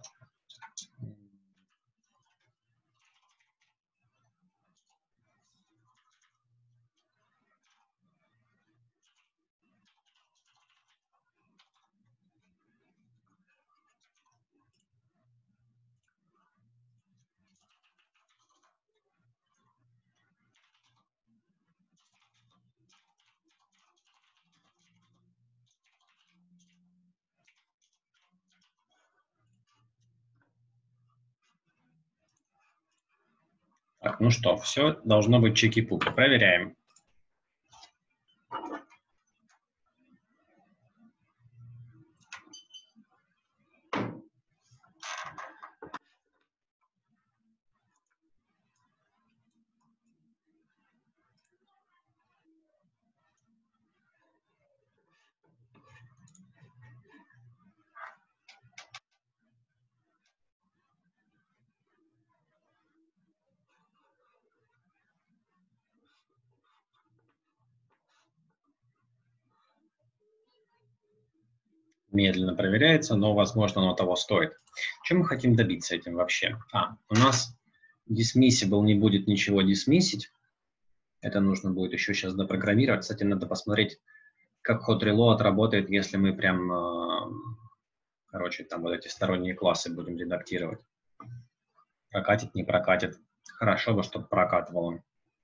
Так, ну что, все должно быть чики-пуки. Проверяем. Медленно проверяется, но, возможно, оно того стоит. Чем мы хотим добиться этим вообще? У нас dismissible не будет ничего дисмиссить. Это нужно будет еще сейчас допрограммировать. Кстати, надо посмотреть, как hot reload работает, если мы прям, короче, там вот эти сторонние классы будем редактировать. Прокатит, не прокатит. Хорошо бы, чтобы прокатывало.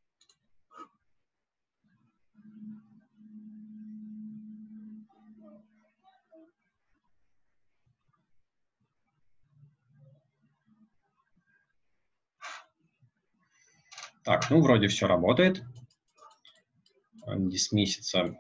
Так, ну вроде все работает. Дисмиссится.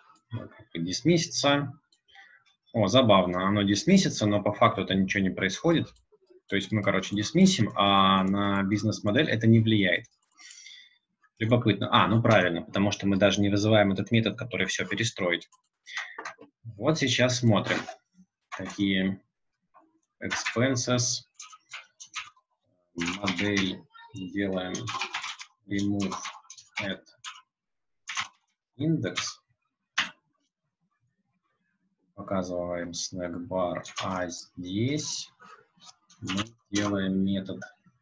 О, забавно, оно дисмиссится, но по факту это ничего не происходит. То есть мы, короче, дисмиссим, а на бизнес-модель это не влияет. Любопытно. Ну правильно, потому что мы даже не вызываем этот метод, который все перестроить. Вот сейчас смотрим. Такие expenses. Модель делаем remove at index. Показываем snack bar, а здесь мы делаем метод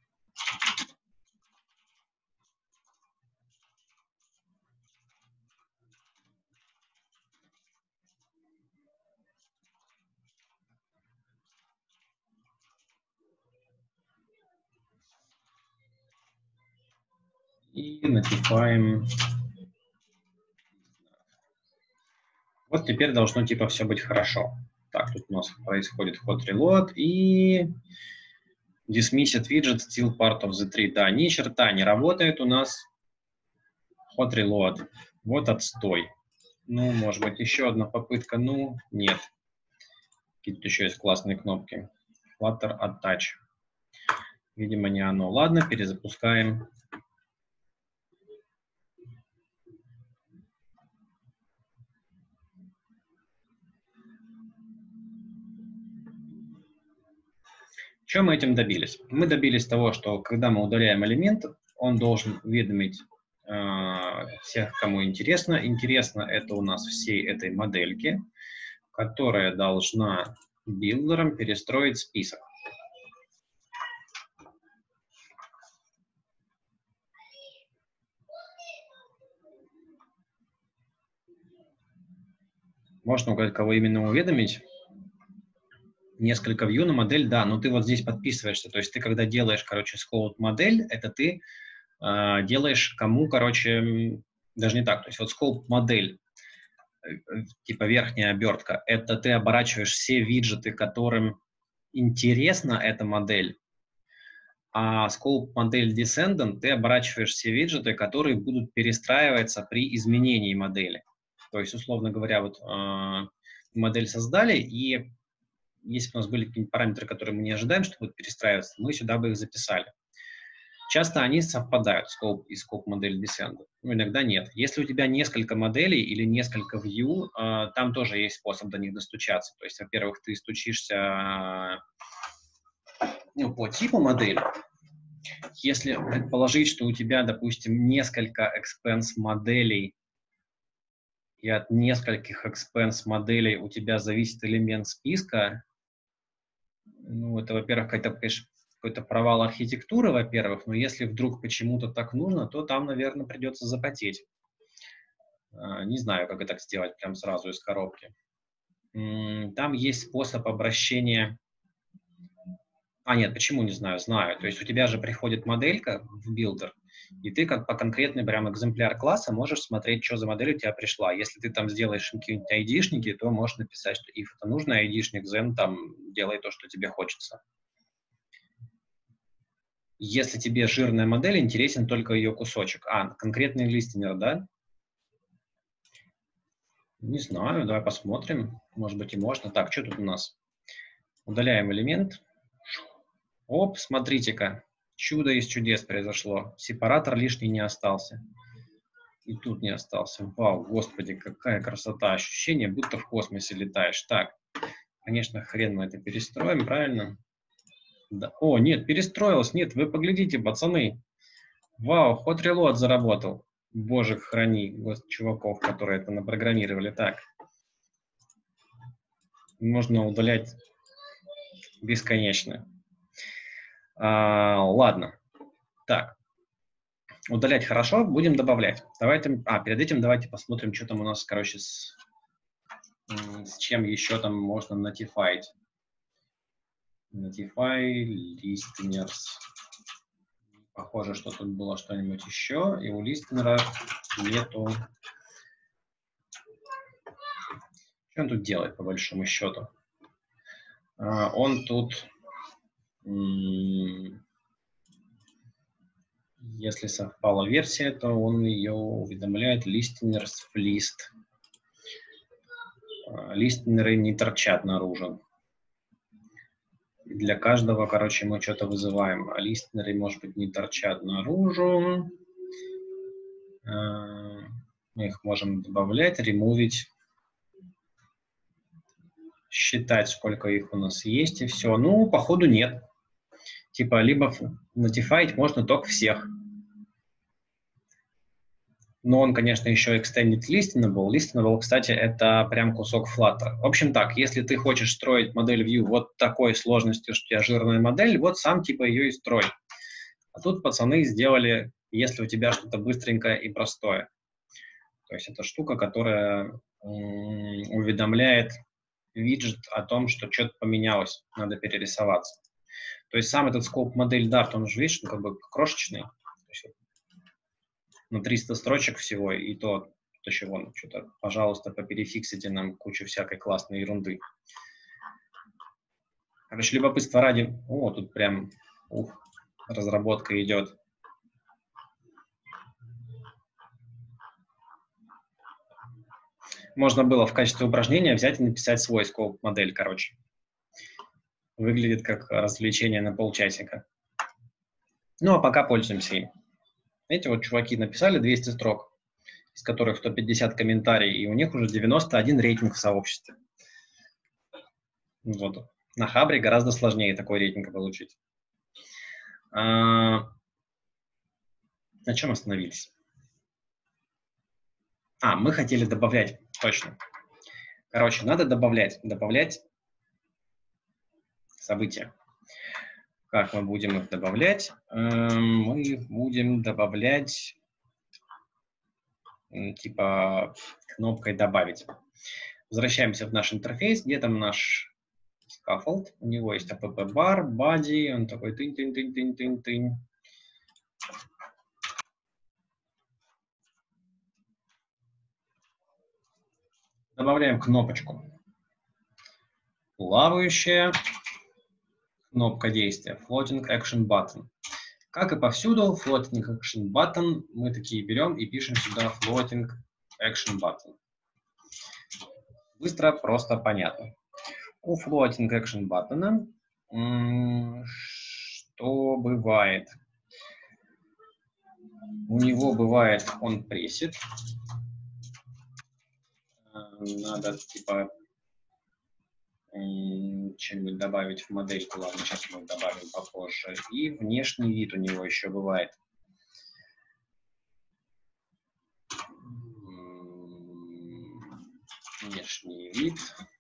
и напихаем. Вот теперь должно типа все быть хорошо. Так, тут у нас происходит hot reload и dismissed widget still part of the tree. Да, ни черта не работает у нас hot reload. Вот отстой. Ну, может быть, еще одна попытка. Ну, нет. Какие-то еще есть классные кнопки. Flutter Attach. Видимо, не оно. Ладно, перезапускаем. Что мы этим добились? Мы добились того, что когда мы удаляем элемент, он должен уведомить всех, кому интересно. Интересно это у нас всей этой модельки, которая должна билдером перестроить список. Можно указать, кого именно уведомить. Несколько view на модель, да, но ты вот здесь подписываешься. То есть ты, когда делаешь, короче, scope модель, это ты делаешь кому, короче, даже не так. То есть вот scope модель, типа верхняя обертка, это ты оборачиваешь все виджеты, которым интересна эта модель, а scope модель descendant ты оборачиваешь все виджеты, которые будут перестраиваться при изменении модели. То есть, условно говоря, вот модель создали, и если бы у нас были какие-нибудь параметры, которые мы не ожидаем, что будут перестраиваться, мы сюда бы их записали. Часто они совпадают, scope и scope модель descendant, но иногда нет. Если у тебя несколько моделей или несколько view, там тоже есть способ до них достучаться. То есть, во-первых, ты стучишься по типу модели. Если предположить, что у тебя, допустим, несколько expense моделей, и от нескольких expense моделей у тебя зависит элемент списка, ну, это, во-первых, какой-то провал архитектуры, во-первых, но если вдруг почему-то так нужно, то там, наверное, придется запотеть. Не знаю, как это сделать прям сразу из коробки. Там есть способ обращения... нет, почему не знаю? Знаю. То есть у тебя же приходит моделька в билдер, и ты как по конкретный прям экземпляр класса можешь смотреть, что за модель у тебя пришла. Если ты там сделаешь какие-нибудь айдишники, то можешь написать, что if это нужно, айдишник, then там делай то, что тебе хочется. Если тебе жирная модель, интересен только ее кусочек. Конкретный листинер, да? Не знаю, давай посмотрим. Может быть и можно. Так, что тут у нас? Удаляем элемент. Оп, смотрите-ка. Чудо из чудес произошло. Сепаратор лишний не остался. И тут не остался. Вау, господи, какая красота. Ощущение, будто в космосе летаешь. Так, конечно, хрен мы это перестроим, правильно? Да. О, нет, перестроилось. Нет, вы поглядите, пацаны. Вау, Hot Reload заработал. Боже, храни чуваков, которые это напрограммировали. Так. Можно удалять бесконечно. Ладно. Так. Удалять хорошо, будем добавлять. Давайте, перед этим давайте посмотрим, что там у нас, короче, с чем еще там можно notify. Notify, listeners. Похоже, что тут было что-нибудь еще, и у listener нету. Что он тут делает, по большому счету? Он тут, если совпала версия, то он ее уведомляет listeners в list. Листнеры не торчат наружу. Для каждого, короче, мы что-то вызываем. А листнеры, может быть, не торчат наружу. Мы их можем добавлять, ремувить, считать, сколько их у нас есть, и все. Ну, походу, нет. Типа, либо notify можно только всех. Но он, конечно, еще extended listenable. Listenable, кстати, это прям кусок Flutter. В общем так, если ты хочешь строить модель Vue вот такой сложностью, что у тебя жирная модель, вот сам типа ее и строй. А тут пацаны сделали, если у тебя что-то быстренькое и простое. То есть это штука, которая уведомляет виджет о том, что что-то поменялось, надо перерисоваться. То есть сам этот scope модель Dart, он же, видишь, как бы крошечный. На 300 строчек всего, и то еще вон, что-то, пожалуйста, поперефиксите нам кучу всякой классной ерунды. Короче, любопытство ради... О, тут прям, разработка идет. Можно было в качестве упражнения взять и написать свой скоп-модель, короче. Выглядит как развлечение на полчасика. Ну, а пока пользуемся им. Эти вот чуваки написали 200 строк, из которых 150 комментариев, и у них уже 91 рейтинг в сообществе. Вот. На Хабре гораздо сложнее такой рейтинг получить. На чем остановились? Мы хотели добавлять, точно. Короче, надо добавлять события. Как мы будем их добавлять? Мы будем добавлять типа кнопкой «Добавить». Возвращаемся в наш интерфейс, где там наш scaffold. У него есть app-бар, body, он такой тынь-тынь-тынь-тынь-тынь-тынь. Добавляем кнопочку. Плавающая кнопка действия. Floating Action Button. Как и повсюду, Floating Action Button мы такие берем и пишем сюда Floating Action Button. Быстро, просто, понятно. У Floating Action Button что бывает? У него бывает он пресет. Надо типа чем-нибудь добавить в модельку. Ладно, сейчас мы добавим попозже. И внешний вид у него еще бывает. Внешний вид.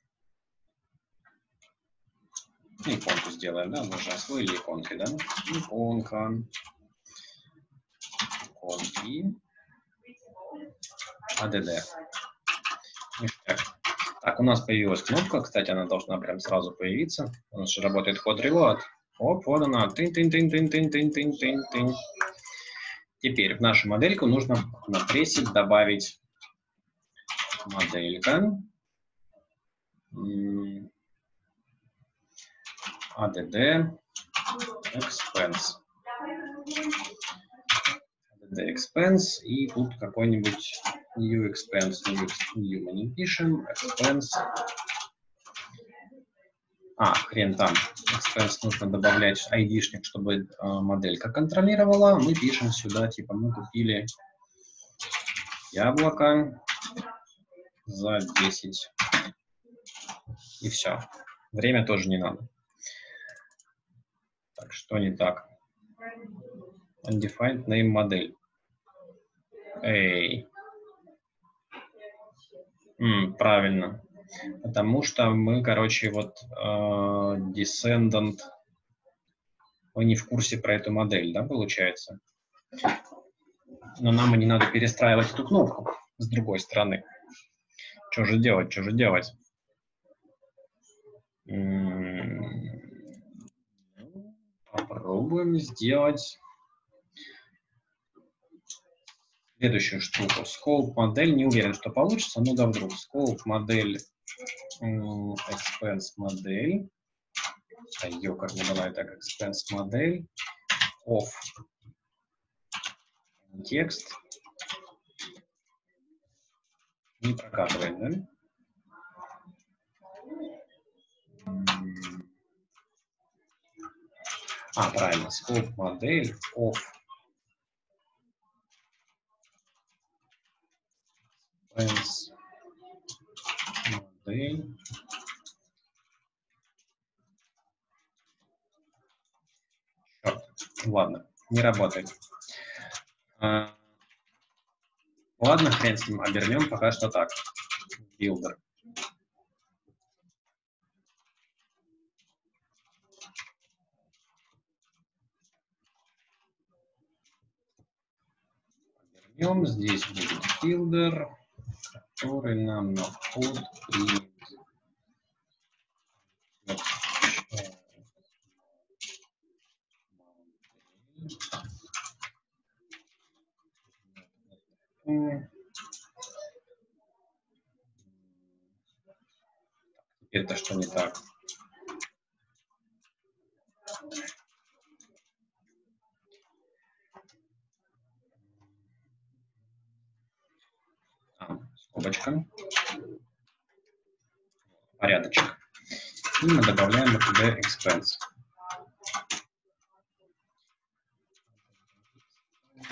Иконку сделаем, да? Мы же освоили иконки, да? Иконка. Иконки. ADD. Так, у нас появилась кнопка. Кстати, она должна прям сразу появиться. У нас же работает код reload. Оп, вот она. Тынь-тынь-тынь-тынь-тынь-тынь-тынь-тынь. Теперь в нашу модельку нужно на прессе добавить моделька. ADD expense. ADD expense. И тут какой-нибудь new expense. New мы не пишем. Expense. Хрен там. Expense нужно добавлять ID-шник, чтобы моделька контролировала. Мы пишем сюда, типа, мы купили яблоко за 10. И все. Время тоже не надо. Так, что не так? Undefined name модель. Правильно. Потому что мы, короче, вот descendant, мы не в курсе про эту модель, да, получается? Но нам и не надо перестраивать эту кнопку с другой стороны. Что же делать, что же делать? Попробуем сделать следующую штуку. Scope модель, не уверен, что получится, но да вдруг. Scope модель, expense модель. Ёкар, не давай так, expense модель. Of текст. Не прокатывает, да? Правильно. Scope модель of expense модель. Черт, ладно, не работает. Ладно, хрен с ним, обернем пока что так. Builder. Обернем, здесь будет builder, который нам на вход примет. Теперь-то что не так? Скобочка. Порядочек. И мы добавляем ADD expense.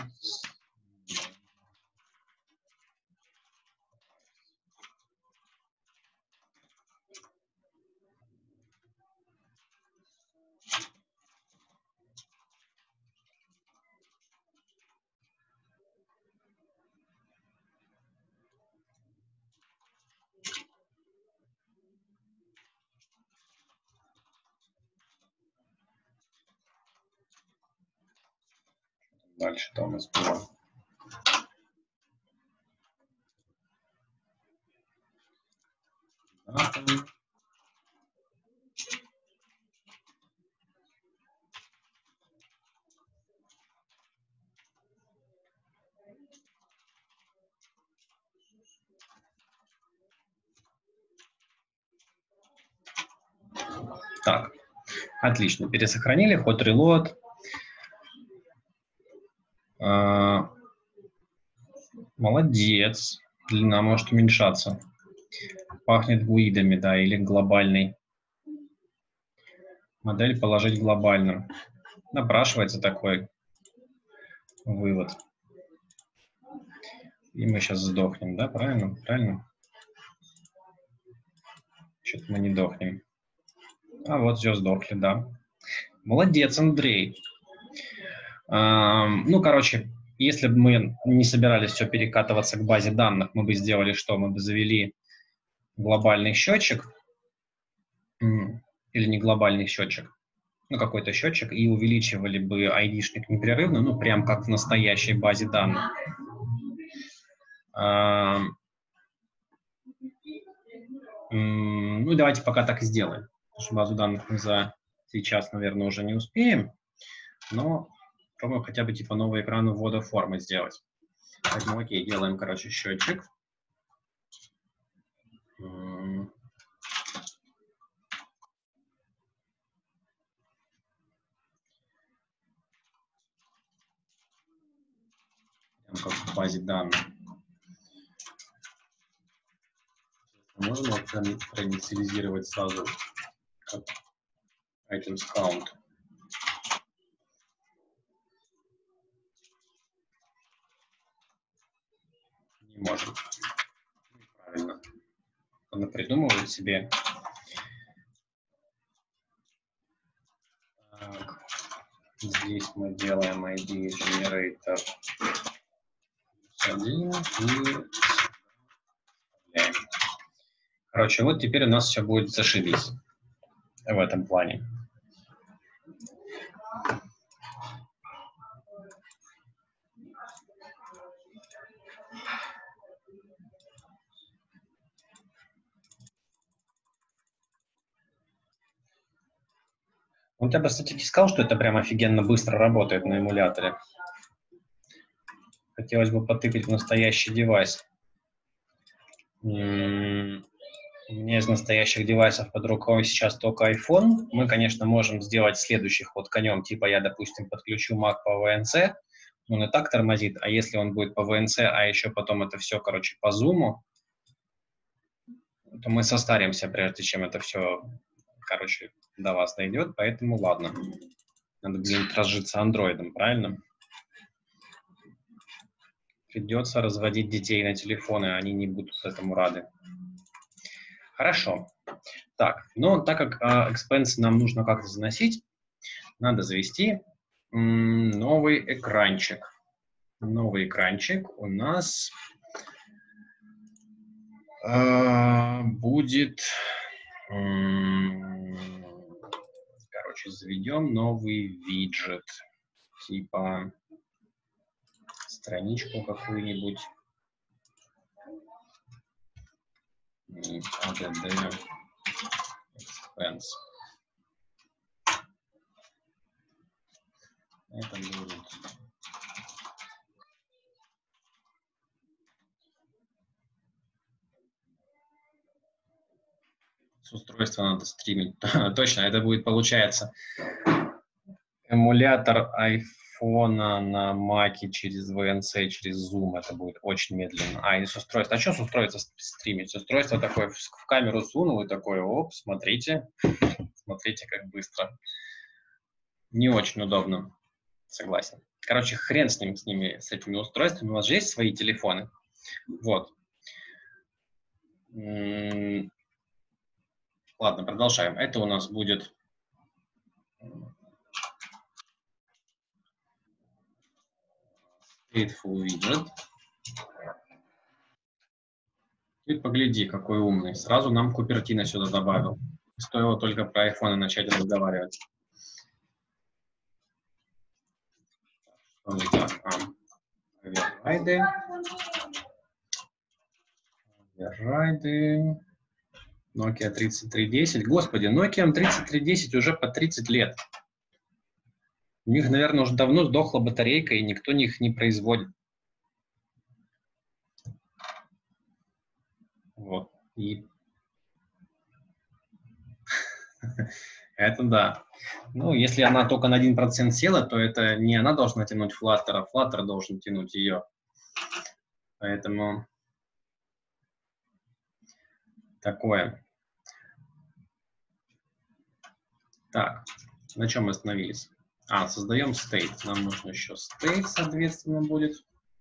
Дальше-то у нас было. Так, отлично. Пересохранили, ход reload. Молодец. Длина может уменьшаться. Пахнет гуидами, да, или глобальной. Модель положить глобальным. Напрашивается такой вывод. И мы сейчас сдохнем, да, правильно? Правильно? Что-то мы не дохнем. А вот все, сдохли, да. Молодец, Андрей. Ну, короче, если бы мы не собирались все перекатываться к базе данных, мы бы сделали что? Мы бы завели глобальный счетчик, или не глобальный счетчик, ну, какой-то счетчик, и увеличивали бы ID-шник непрерывно, ну, прям как в настоящей базе данных. Ну, давайте пока так и сделаем. Потому что базу данных мы за сейчас, наверное, уже не успеем, но пробуем хотя бы типа новый экран ввода формы сделать. Поэтому окей, делаем, короче, счетчик. Как в базе данных. Можно проинициализировать сразу как items count. Не можем. Правильно. Она придумывает себе. Так. Здесь мы делаем ID generator 1 и короче, вот теперь у нас все будет зашибись в этом плане. Вот я бы, кстати, не сказал, что это прям офигенно быстро работает на эмуляторе. Хотелось бы потыкать в настоящий девайс. У меня из настоящих девайсов под рукой сейчас только iPhone. Мы, конечно, можем сделать следующий ход конем. Типа я, допустим, подключу Mac по VNC, он и так тормозит, а если он будет по VNC, а еще потом это все, короче, по Zoom, то мы состаримся, прежде чем это все, короче, до вас дойдет. Поэтому ладно. Надо где-нибудь разжиться андроидом, правильно? Придется разводить детей на телефоны, они не будут этому рады. Хорошо. Так, но так как expense нам нужно как-то заносить, надо завести новый экранчик. Новый экранчик у нас будет... короче, заведем новый виджет. Типа страничку какую-нибудь. ADD expense. Это будет с устройства надо стримить. Точно, это будет, получается, эмулятор айфона на Маке через VNC, через Zoom. Это будет очень медленно. И с устройства. А что с устройства стримить? С устройства такое в камеру сунул и такое, оп, смотрите. Смотрите, как быстро. Не очень удобно. Согласен. Короче, хрен с ними, с этими устройствами. У вас же есть свои телефоны. Вот. Ладно, продолжаем. Это у нас будет stateful widget. Ты погляди, какой умный. Сразу нам Купертино сюда добавил. Стоило только про айфоны начать разговаривать. Оверрайды. Nokia 3310. Господи, Nokia 3310 уже по 30 лет. У них, наверное, уже давно сдохла батарейка, и никто их не производит. Вот. И это да. Ну, если она только на 1% села, то это не она должна тянуть Flutter, а Flutter должен тянуть ее. Поэтому такое. Так, на чем мы остановились? Создаем state. Нам нужно еще state, соответственно, будет.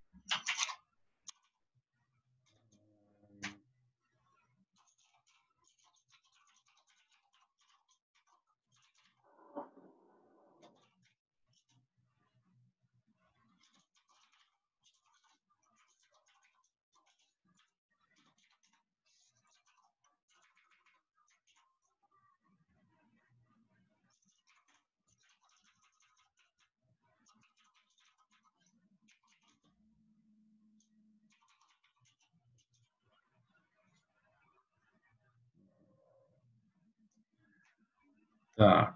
Так.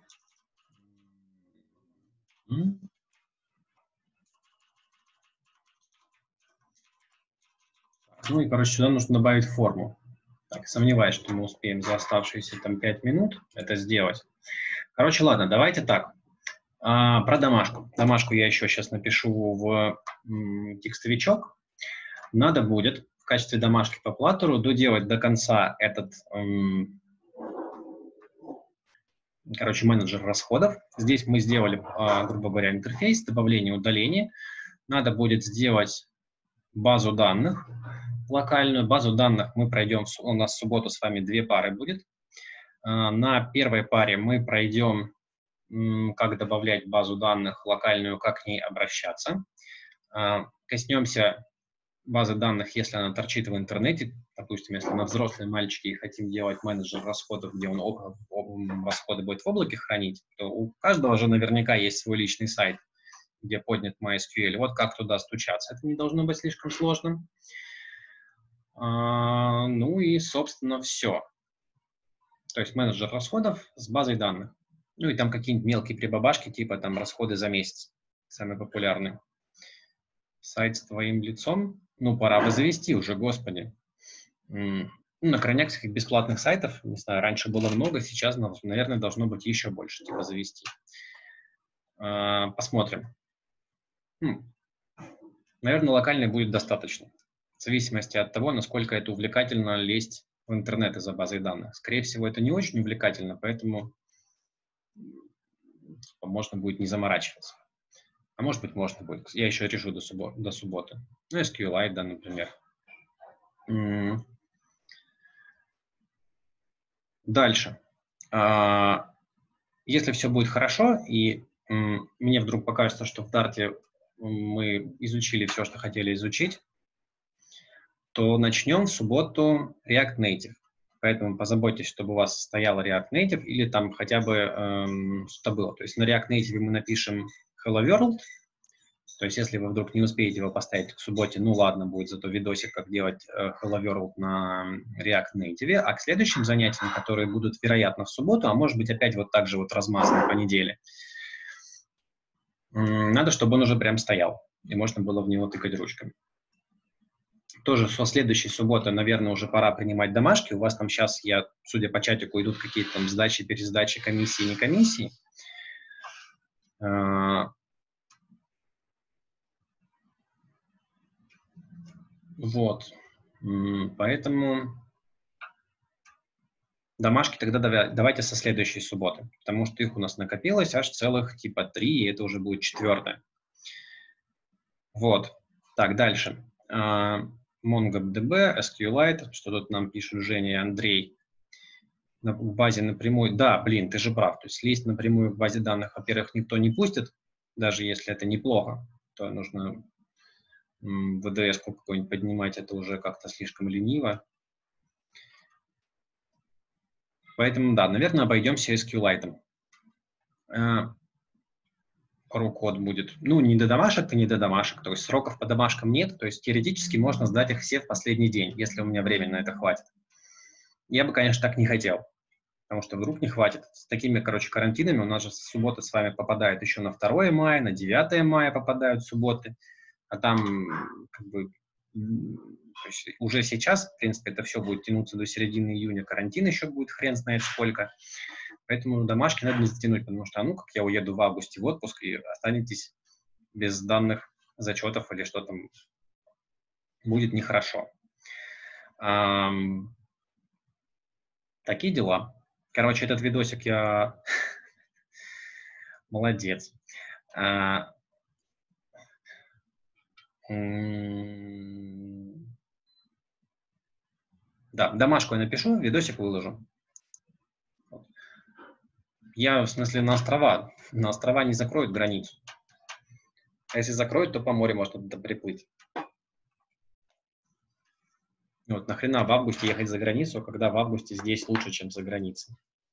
Ну и, короче, сюда нужно добавить форму. Так, сомневаюсь, что мы успеем за оставшиеся там 5 минут это сделать. Короче, ладно, давайте так. Про домашку. Домашку я еще сейчас напишу в текстовичок. Надо будет в качестве домашки по Платтеру доделать до конца этот, короче, менеджер расходов. Здесь мы сделали, грубо говоря, интерфейс, добавление, удаление. Надо будет сделать базу данных, локальную. Базу данных мы пройдем, у нас в субботу с вами 2 пары будет. На первой паре мы пройдем, как добавлять базу данных локальную, как к ней обращаться. Коснемся базы данных, если она торчит в интернете. Допустим, если мы взрослые мальчики и хотим делать менеджер расходов, где он расходы будет в облаке хранить, то у каждого же наверняка есть свой личный сайт, где поднят MySQL. Вот как туда стучаться. Это не должно быть слишком сложным. Ну и, собственно, все. То есть менеджер расходов с базой данных. Ну и там какие-нибудь мелкие прибабашки, типа там расходы за месяц. Самые популярные. Сайт с твоим лицом. Ну, пора бы завести уже, господи. На крайняк всяких бесплатных сайтов, не знаю, раньше было много, сейчас, наверное, должно быть еще больше, типа завести. Посмотрим. Наверное, локальный будет достаточно. В зависимости от того, насколько это увлекательно лезть в интернет из-за базы данных. Скорее всего, это не очень увлекательно, поэтому можно будет не заморачиваться. А может быть, можно будет. Я еще решу до субботы. Ну, SQLite, да, например. Дальше. Если все будет хорошо, и мне вдруг покажется, что в Дарте мы изучили все, что хотели изучить, то начнем в субботу React Native. Поэтому позаботьтесь, чтобы у вас стоял React Native или там хотя бы что-то было. То есть на React Native мы напишем Hello World. То есть если вы вдруг не успеете его поставить к субботе, ну ладно, будет зато видосик, как делать Hello World на React Native. А к следующим занятиям, которые будут, вероятно, в субботу, а может быть опять вот так же вот размазаны по неделе, надо, чтобы он уже прям стоял, и можно было в него тыкать ручками. Тоже со следующей субботы, наверное, уже пора принимать домашки. У вас там сейчас, судя по чатику, идут какие-то там сдачи, пересдачи, комиссии, не комиссии. Вот. Поэтому Домашки тогда давайте со следующей субботы, потому что их у нас накопилось аж целых типа 3, и это уже будет 4. Вот. Так, дальше. MongoDB, SQLite, что тут нам пишут Женя и Андрей. В базе напрямую, да, блин, ты же прав, то есть слезть напрямую в базе данных, во-первых, никто не пустит, даже если это неплохо, то нужно ВДС-ку какой-нибудь поднимать, это уже как-то слишком лениво. Поэтому, да, наверное, обойдемся SQLite. Рукод будет, ну, не до домашек, то не до домашек, то есть сроков по домашкам нет, то есть теоретически можно сдать их все в последний день, если у меня времени на это хватит. Я бы, конечно, так не хотел, потому что вдруг не хватит. С такими, короче, карантинами у нас же субботы с вами попадают еще на 2 мая, на 9 мая попадают субботы, а там, как бы, то есть уже сейчас, в принципе, это все будет тянуться до середины июня, карантин еще будет хрен знает сколько. Поэтому домашки надо не затянуть, потому что, ну, как я уеду в августе в отпуск, и останетесь без данных зачетов или что там, будет нехорошо. Такие дела. Короче, этот видосик я... Молодец. Да, домашку я напишу, видосик выложу. Я, в смысле, на острова. На острова не закроют границу. А если закроют, то по морю можно туда приплыть. Вот нахрена в августе ехать за границу, когда в августе здесь лучше, чем за границей.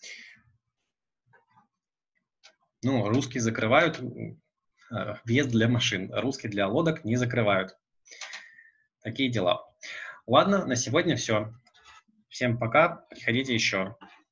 Ну, русские закрывают въезд для машин, русские для лодок не закрывают. Такие дела. Ладно, на сегодня все. Всем пока, приходите еще.